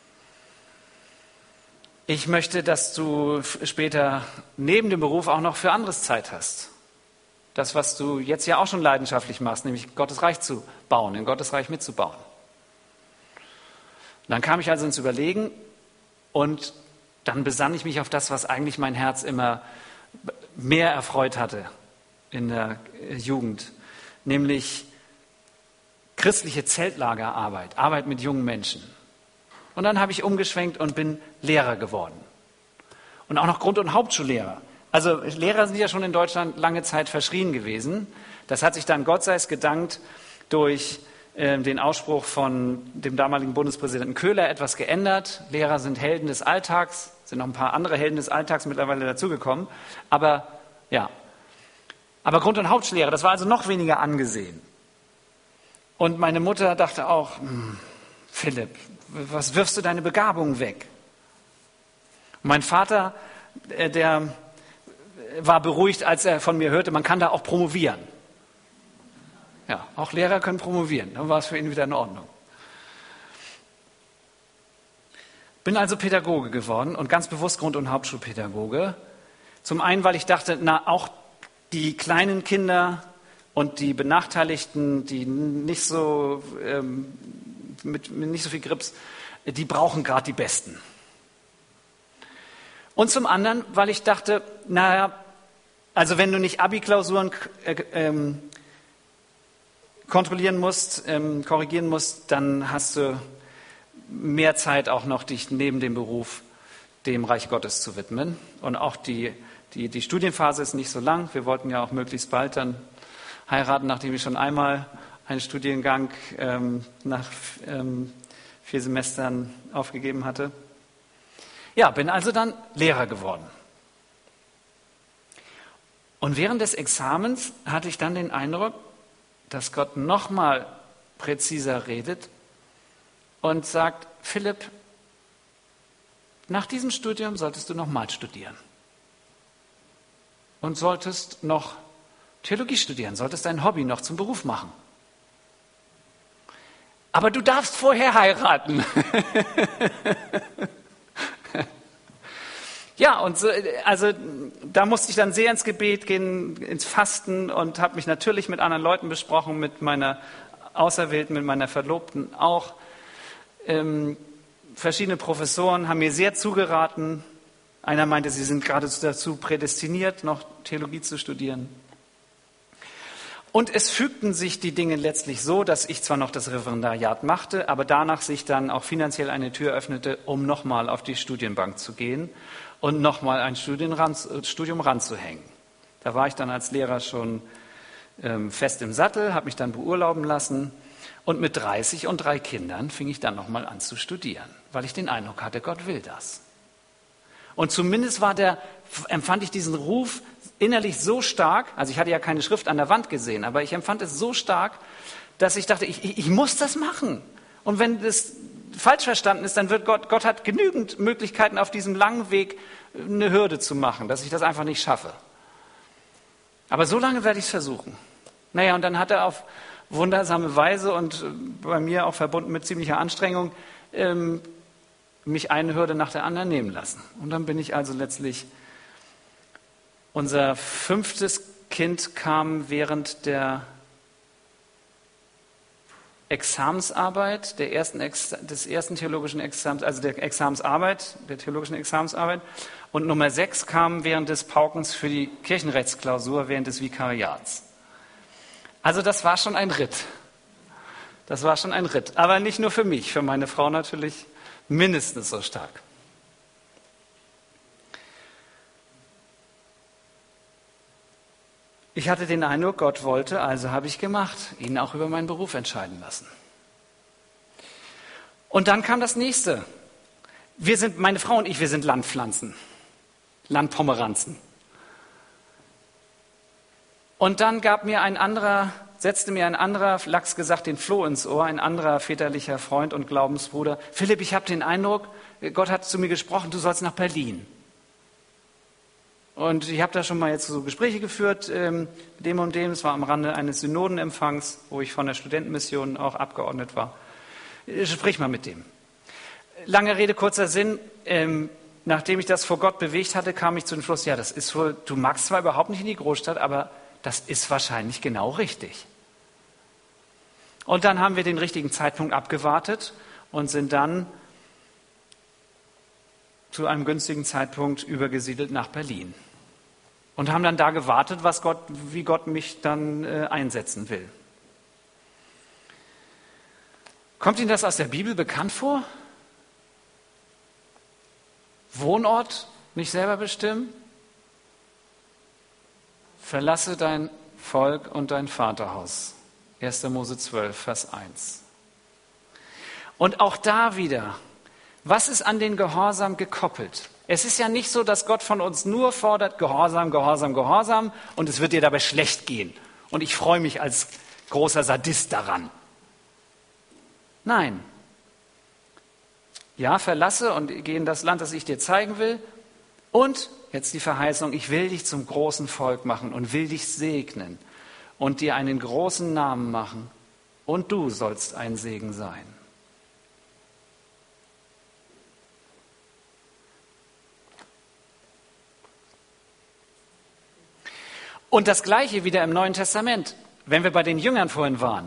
Ich möchte, dass du später neben dem Beruf auch noch für anderes Zeit hast. Das, was du jetzt ja auch schon leidenschaftlich machst, nämlich Gottes Reich zu bauen, in Gottes Reich mitzubauen. Und dann kam ich also ins Überlegen und dann besann ich mich auf das, was eigentlich mein Herz immer mehr erfreut hatte in der Jugend, nämlich christliche Zeltlagerarbeit, Arbeit mit jungen Menschen. Und dann habe ich umgeschwenkt und bin Lehrer geworden. Und auch noch Grund- und Hauptschullehrer. Also Lehrer sind ja schon in Deutschland lange Zeit verschrien gewesen. Das hat sich dann, Gott sei es gedankt, durch den Ausspruch von dem damaligen Bundespräsidenten Köhler etwas geändert. Lehrer sind Helden des Alltags, sind noch ein paar andere Helden des Alltags mittlerweile dazugekommen. Aber ja, aber Grund- und Hauptschullehrer, das war also noch weniger angesehen. Und meine Mutter dachte auch, Philipp, was wirfst du deine Begabung weg? Und mein Vater, der war beruhigt, als er von mir hörte, man kann da auch promovieren. Ja, auch Lehrer können promovieren. Dann war es für ihn wieder in Ordnung. Bin also Pädagoge geworden und ganz bewusst Grund- und Hauptschulpädagoge. Zum einen, weil ich dachte, auch die kleinen Kinder und die Benachteiligten, die nicht so mit nicht so viel Grips, die brauchen gerade die Besten. Und zum anderen, weil ich dachte, naja, also wenn du nicht Abi-Klausuren kontrollieren musst, korrigieren musst, dann hast du mehr Zeit auch noch, dich neben dem Beruf dem Reich Gottes zu widmen. Und auch die Studienphase ist nicht so lang. Wir wollten ja auch möglichst bald dann heiraten, nachdem ich schon einmal einen Studiengang nach 4 Semestern aufgegeben hatte. Ja, bin also dann Lehrer geworden. Und während des Examens hatte ich dann den Eindruck, dass Gott nochmal präziser redet und sagt, Philipp, nach diesem Studium solltest du nochmal studieren. Und solltest noch Theologie studieren, solltest dein Hobby noch zum Beruf machen. Aber du darfst vorher heiraten. Ja, und so, also da musste ich dann sehr ins Gebet gehen, ins Fasten und habe mich natürlich mit anderen Leuten besprochen, mit meiner Auserwählten, mit meiner Verlobten auch. Verschiedene Professoren haben mir sehr zugeraten. Einer meinte, sie sind gerade dazu prädestiniert, noch Theologie zu studieren. Und es fügten sich die Dinge letztlich so, dass ich zwar noch das Referendariat machte, aber danach sich dann auch finanziell eine Tür öffnete, um nochmal auf die Studienbank zu gehen und nochmal ein Studium ranzuhängen. Da war ich dann als Lehrer schon fest im Sattel, habe mich dann beurlauben lassen und mit 30 und 3 Kindern fing ich dann nochmal an zu studieren, weil ich den Eindruck hatte, Gott will das. Und zumindest empfand ich diesen Ruf innerlich so stark, also ich hatte ja keine Schrift an der Wand gesehen, aber ich empfand es so stark, dass ich dachte, ich muss das machen. Und wenn das falsch verstanden ist, dann wird Gott hat genügend Möglichkeiten auf diesem langen Weg eine Hürde zu machen, dass ich das einfach nicht schaffe. Aber so lange werde ich es versuchen. Naja, und dann hat er auf wundersame Weise und bei mir auch verbunden mit ziemlicher Anstrengung mich eine Hürde nach der anderen nehmen lassen. Und dann bin ich also letztlich, unser 5. Kind kam während der Examensarbeit, des ersten theologischen Examens, also der theologischen Examensarbeit. Und Nummer 6 kam während des Paukens für die Kirchenrechtsklausur während des Vikariats. Also das war schon ein Ritt. Das war schon ein Ritt. Aber nicht nur für mich, für meine Frau natürlich mindestens so stark. Ich hatte den Eindruck, Gott wollte, also habe ich gemacht, ihn auch über meinen Beruf entscheiden lassen. Und dann kam das Nächste. Meine Frau und ich, wir sind Landpflanzen, Landpomeranzen. Und dann setzte mir ein anderer, lax gesagt, den Floh ins Ohr, ein anderer väterlicher Freund und Glaubensbruder. Philipp, ich habe den Eindruck, Gott hat zu mir gesprochen, du sollst nach Berlin. Und ich habe da schon mal jetzt so Gespräche geführt, dem und dem. Es war am Rande eines Synodenempfangs, wo ich von der Studentenmission auch Abgeordnet war. Sprich mal mit dem. Lange Rede, kurzer Sinn. Nachdem ich das vor Gott bewegt hatte, kam ich zu dem Schluss, ja, das ist wohl, du magst zwar überhaupt nicht in die Großstadt, aber das ist wahrscheinlich genau richtig. Und dann haben wir den richtigen Zeitpunkt abgewartet und sind dann zu einem günstigen Zeitpunkt übergesiedelt nach Berlin. Und haben dann da gewartet, wie Gott mich dann einsetzen will. Kommt Ihnen das aus der Bibel bekannt vor? Wohnort nicht selber bestimmen? Verlasse dein Volk und dein Vaterhaus. 1. Mose 12, Vers 1. Und auch da wieder, was ist an den Gehorsam gekoppelt? Es ist ja nicht so, dass Gott von uns nur fordert, Gehorsam, Gehorsam, Gehorsam, und es wird dir dabei schlecht gehen. Und ich freue mich als großer Sadist daran. Nein. Ja, verlasse und geh in das Land, das ich dir zeigen will. Und jetzt die Verheißung, ich will dich zum großen Volk machen und will dich segnen und dir einen großen Namen machen. Und du sollst ein Segen sein. Und das Gleiche wieder im Neuen Testament, wenn wir bei den Jüngern vorhin waren.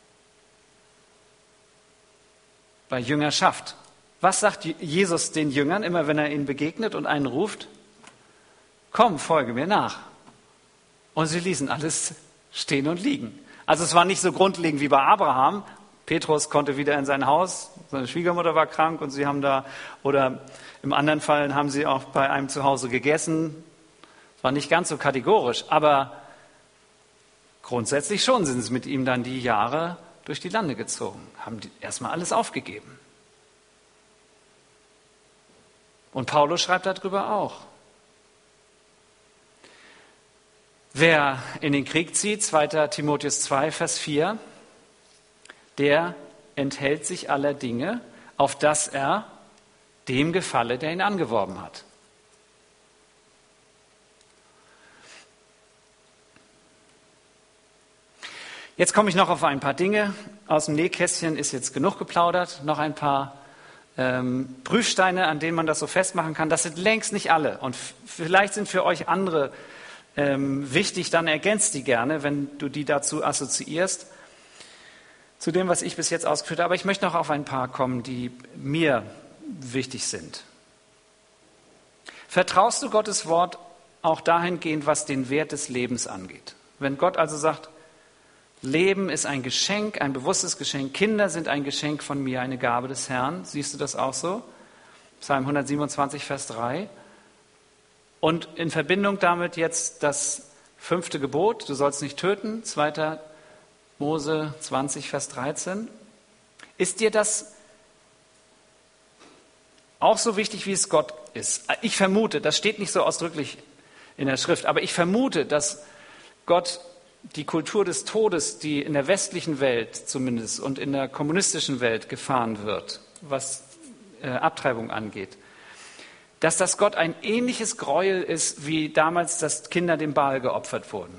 Bei Jüngerschaft. Was sagt Jesus den Jüngern immer, wenn er ihnen begegnet und einen ruft? Komm, folge mir nach. Und sie ließen alles stehen und liegen. Also es war nicht so grundlegend wie bei Abraham. Petrus konnte wieder in sein Haus, seine Schwiegermutter war krank und sie haben da, oder im anderen Fall haben sie auch bei einem zu Hause gegessen. War nicht ganz so kategorisch, aber grundsätzlich schon sind es mit ihm dann die Jahre durch die Lande gezogen, haben erstmal alles aufgegeben. Und Paulus schreibt darüber auch. Wer in den Krieg zieht, 2. Timotheus 2, Vers 4, der enthält sich aller Dinge, auf dass er dem gefalle, der ihn angeworben hat. Jetzt komme ich noch auf ein paar Dinge. Aus dem Nähkästchen ist jetzt genug geplaudert. Noch ein paar Prüfsteine, an denen man das so festmachen kann. Das sind längst nicht alle. Und vielleicht sind für euch andere wichtig, dann ergänzt die gerne, wenn du die dazu assoziierst, zu dem, was ich bis jetzt ausgeführt habe. Aber ich möchte noch auf ein paar kommen, die mir wichtig sind. Vertraust du Gottes Wort auch dahingehend, was den Wert des Lebens angeht? Wenn Gott also sagt, Leben ist ein Geschenk, ein bewusstes Geschenk. Kinder sind ein Geschenk von mir, eine Gabe des Herrn. Siehst du das auch so? Psalm 127, Vers 3. Und in Verbindung damit jetzt das 5. Gebot, du sollst nicht töten, 2. Mose 20, Vers 13. Ist dir das auch so wichtig, wie es Gott ist? Ich vermute, das steht nicht so ausdrücklich in der Schrift, aber ich vermute, dass Gott die Kultur des Todes, die in der westlichen Welt zumindest und in der kommunistischen Welt gefahren wird, was Abtreibung angeht, dass das Gott ein ähnliches Gräuel ist, wie damals, dass Kinder dem Baal geopfert wurden.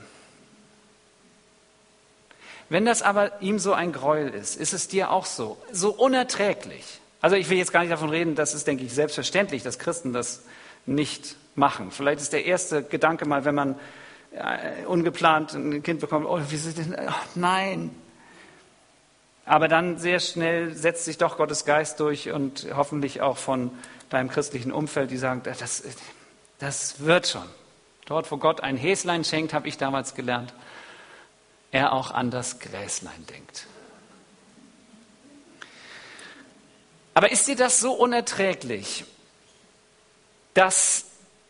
Wenn das aber ihm so ein Gräuel ist es dir auch so unerträglich. Also ich will jetzt gar nicht davon reden, das ist, denke ich, selbstverständlich, dass Christen das nicht machen. Vielleicht ist der erste Gedanke mal, wenn man ungeplant ein Kind bekommt, oh, wie ist denn, ach, nein. Aber dann sehr schnell setzt sich doch Gottes Geist durch und hoffentlich auch von deinem christlichen Umfeld, die sagen, das wird schon. Dort, wo Gott ein Häslein schenkt, habe ich damals gelernt, er auch an das Gräslein denkt. Aber ist dir das so unerträglich, dass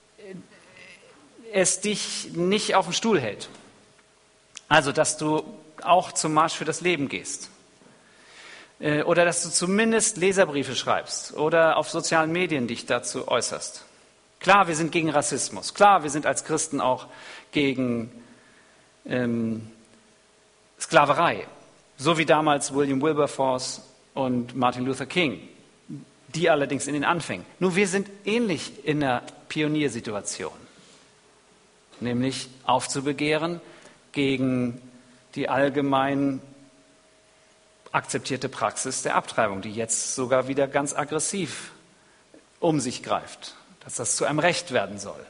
es dich nicht auf den Stuhl hält? Also, dass du auch zum Marsch für das Leben gehst. Oder dass du zumindest Leserbriefe schreibst oder auf sozialen Medien dich dazu äußerst. Klar, wir sind gegen Rassismus. Klar, wir sind als Christen auch gegen Sklaverei. So wie damals William Wilberforce und Martin Luther King. Die allerdings in den Anfängen. Nur wir sind ähnlich in der Pioniersituation. Nämlich aufzubegehren gegen die allgemein akzeptierte Praxis der Abtreibung, die jetzt sogar wieder ganz aggressiv um sich greift, dass das zu einem Recht werden soll.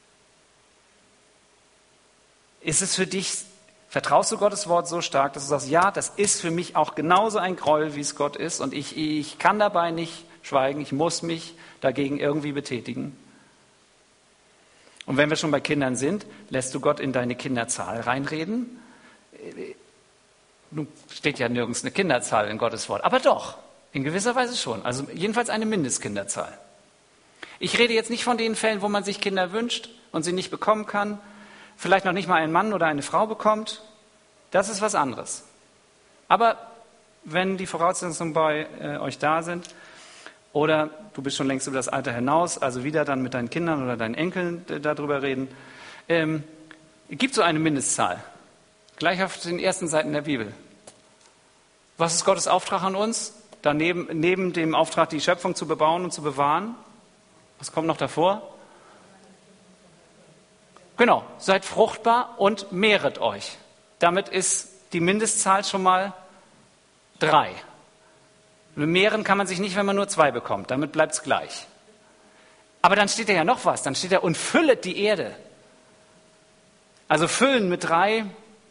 Ist es für dich, vertraust du Gottes Wort so stark, dass du sagst, ja, das ist für mich auch genauso ein Gräuel, wie es Gott ist und ich kann dabei nicht schweigen, ich muss mich dagegen irgendwie betätigen? Und wenn wir schon bei Kindern sind, lässt du Gott in deine Kinderzahl reinreden? Nun steht ja nirgends eine Kinderzahl in Gottes Wort, aber doch, in gewisser Weise schon. Also jedenfalls eine Mindestkinderzahl. Ich rede jetzt nicht von den Fällen, wo man sich Kinder wünscht und sie nicht bekommen kann, vielleicht noch nicht mal einen Mann oder eine Frau bekommt. Das ist was anderes. Aber wenn die Voraussetzungen bei euch da sind, oder du bist schon längst über das Alter hinaus, also wieder dann mit deinen Kindern oder deinen Enkeln darüber reden. Gibt so eine Mindestzahl. Gleich auf den ersten Seiten der Bibel. Was ist Gottes Auftrag an uns? Daneben, neben dem Auftrag, die Schöpfung zu bebauen und zu bewahren. Was kommt noch davor? Genau, seid fruchtbar und mehret euch. Damit ist die Mindestzahl schon mal 3. Mehren kann man sich nicht, wenn man nur 2 bekommt. Damit bleibt es gleich. Aber dann steht da ja noch was. Dann steht da, und füllet die Erde. Also füllen mit 3.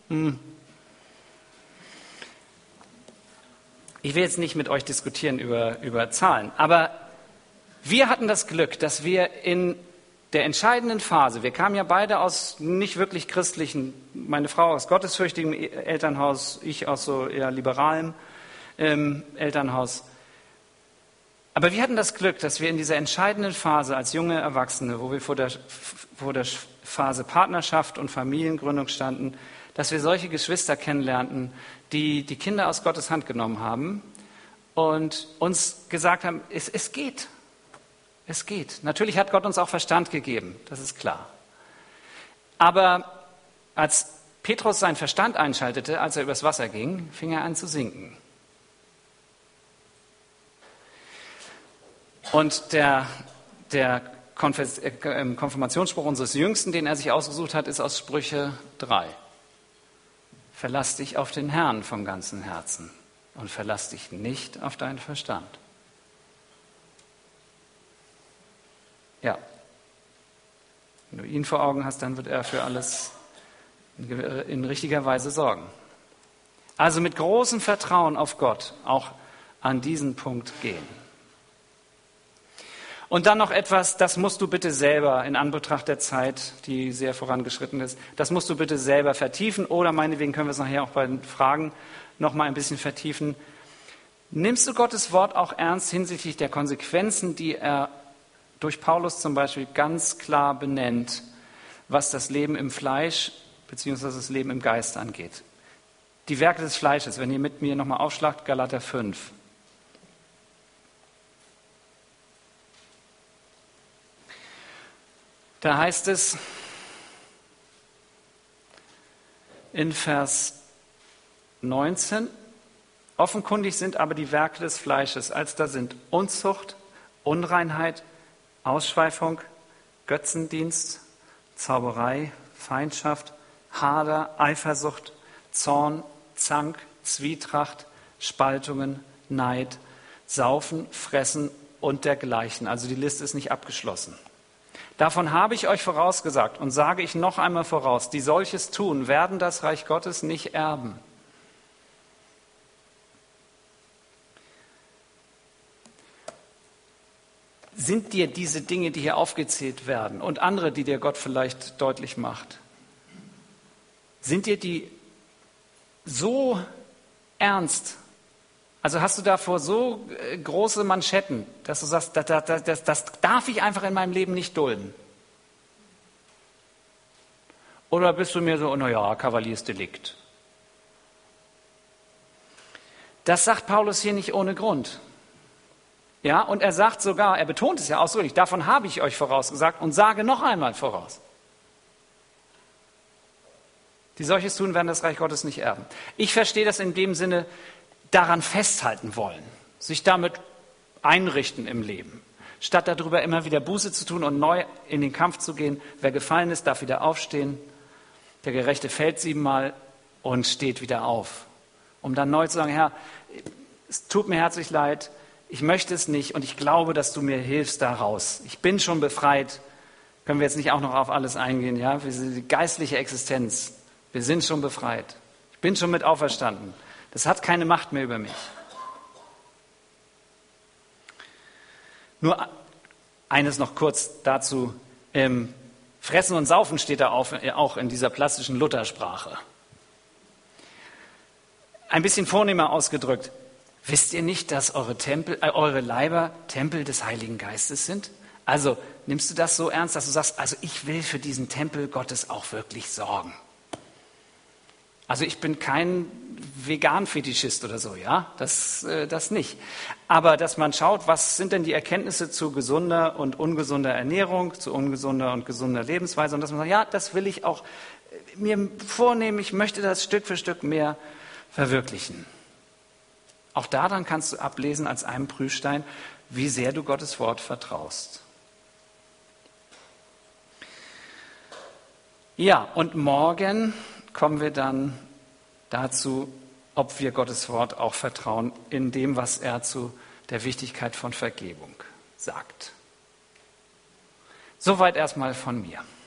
Ich will jetzt nicht mit euch diskutieren über Zahlen. Aber wir hatten das Glück, dass wir in der entscheidenden Phase, wir kamen ja beide aus nicht wirklich christlichen, meine Frau aus gottesfürchtigem Elternhaus, ich aus so eher liberalem Elternhaus. Aber wir hatten das Glück, dass wir in dieser entscheidenden Phase als junge Erwachsene, wo wir vor der Phase Partnerschaft und Familiengründung standen, dass wir solche Geschwister kennenlernten, die die Kinder aus Gottes Hand genommen haben und uns gesagt haben, es geht. Es geht. Natürlich hat Gott uns auch Verstand gegeben, das ist klar. Aber als Petrus seinen Verstand einschaltete, als er übers Wasser ging, fing er an zu sinken. Und der Konfirmationsspruch unseres Jüngsten, den er sich ausgesucht hat, ist aus Sprüche 3. Verlass dich auf den Herrn vom ganzen Herzen und verlass dich nicht auf deinen Verstand. Ja, wenn du ihn vor Augen hast, dann wird er für alles in richtiger Weise sorgen. Also mit großem Vertrauen auf Gott auch an diesen Punkt gehen. Und dann noch etwas, das musst du bitte selber in Anbetracht der Zeit, die sehr vorangeschritten ist, das musst du bitte selber vertiefen oder meinetwegen können wir es nachher auch bei den Fragen noch mal ein bisschen vertiefen. Nimmst du Gottes Wort auch ernst hinsichtlich der Konsequenzen, die er durch Paulus zum Beispiel ganz klar benennt, was das Leben im Fleisch bzw. das Leben im Geist angeht? Die Werke des Fleisches, wenn ihr mit mir nochmal aufschlagt, Galater 5. Da heißt es in Vers 19, offenkundig sind aber die Werke des Fleisches, als da sind Unzucht, Unreinheit, Ausschweifung, Götzendienst, Zauberei, Feindschaft, Hader, Eifersucht, Zorn, Zank, Zwietracht, Spaltungen, Neid, Saufen, Fressen und dergleichen. Also die Liste ist nicht abgeschlossen. Davon habe ich euch vorausgesagt und sage ich noch einmal voraus, die solches tun, werden das Reich Gottes nicht erben. Sind dir diese Dinge, die hier aufgezählt werden und andere, die dir Gott vielleicht deutlich macht, sind dir die so ernst? Also hast du davor so große Manschetten, dass du sagst, das darf ich einfach in meinem Leben nicht dulden? Oder bist du mir so, naja, Kavaliersdelikt? Das sagt Paulus hier nicht ohne Grund. Ja, und er sagt sogar, er betont es ja ausdrücklich, davon habe ich euch vorausgesagt und sage noch einmal voraus. Die solches tun, werden das Reich Gottes nicht erben. Ich verstehe das in dem Sinne, daran festhalten wollen, sich damit einrichten im Leben, statt darüber immer wieder Buße zu tun und neu in den Kampf zu gehen. Wer gefallen ist, darf wieder aufstehen. Der Gerechte fällt 7-mal und steht wieder auf, um dann neu zu sagen, Herr, es tut mir herzlich leid, ich möchte es nicht und ich glaube, dass du mir hilfst daraus. Ich bin schon befreit. Können wir jetzt nicht auch noch auf alles eingehen? Ja, die geistliche Existenz. Wir sind schon befreit. Ich bin schon mit auferstanden. Das hat keine Macht mehr über mich. Nur eines noch kurz dazu. Fressen und Saufen steht da auch in dieser plastischen Luthersprache. Ein bisschen vornehmer ausgedrückt. Wisst ihr nicht, dass eure Leiber Tempel des Heiligen Geistes sind? Also nimmst du das so ernst, dass du sagst, also ich will für diesen Tempel Gottes auch wirklich sorgen. Also ich bin kein Vegan-Fetischist oder so, ja, das nicht. Aber dass man schaut, was sind denn die Erkenntnisse zu gesunder und ungesunder Ernährung, zu ungesunder und gesunder Lebensweise und dass man sagt, ja, das will ich auch mir vornehmen, ich möchte das Stück für Stück mehr verwirklichen. Auch daran kannst du ablesen als einen Prüfstein, wie sehr du Gottes Wort vertraust. Ja, und morgen kommen wir dann dazu, ob wir Gottes Wort auch vertrauen in dem, was er zu der Wichtigkeit von Vergebung sagt. Soweit erstmal von mir.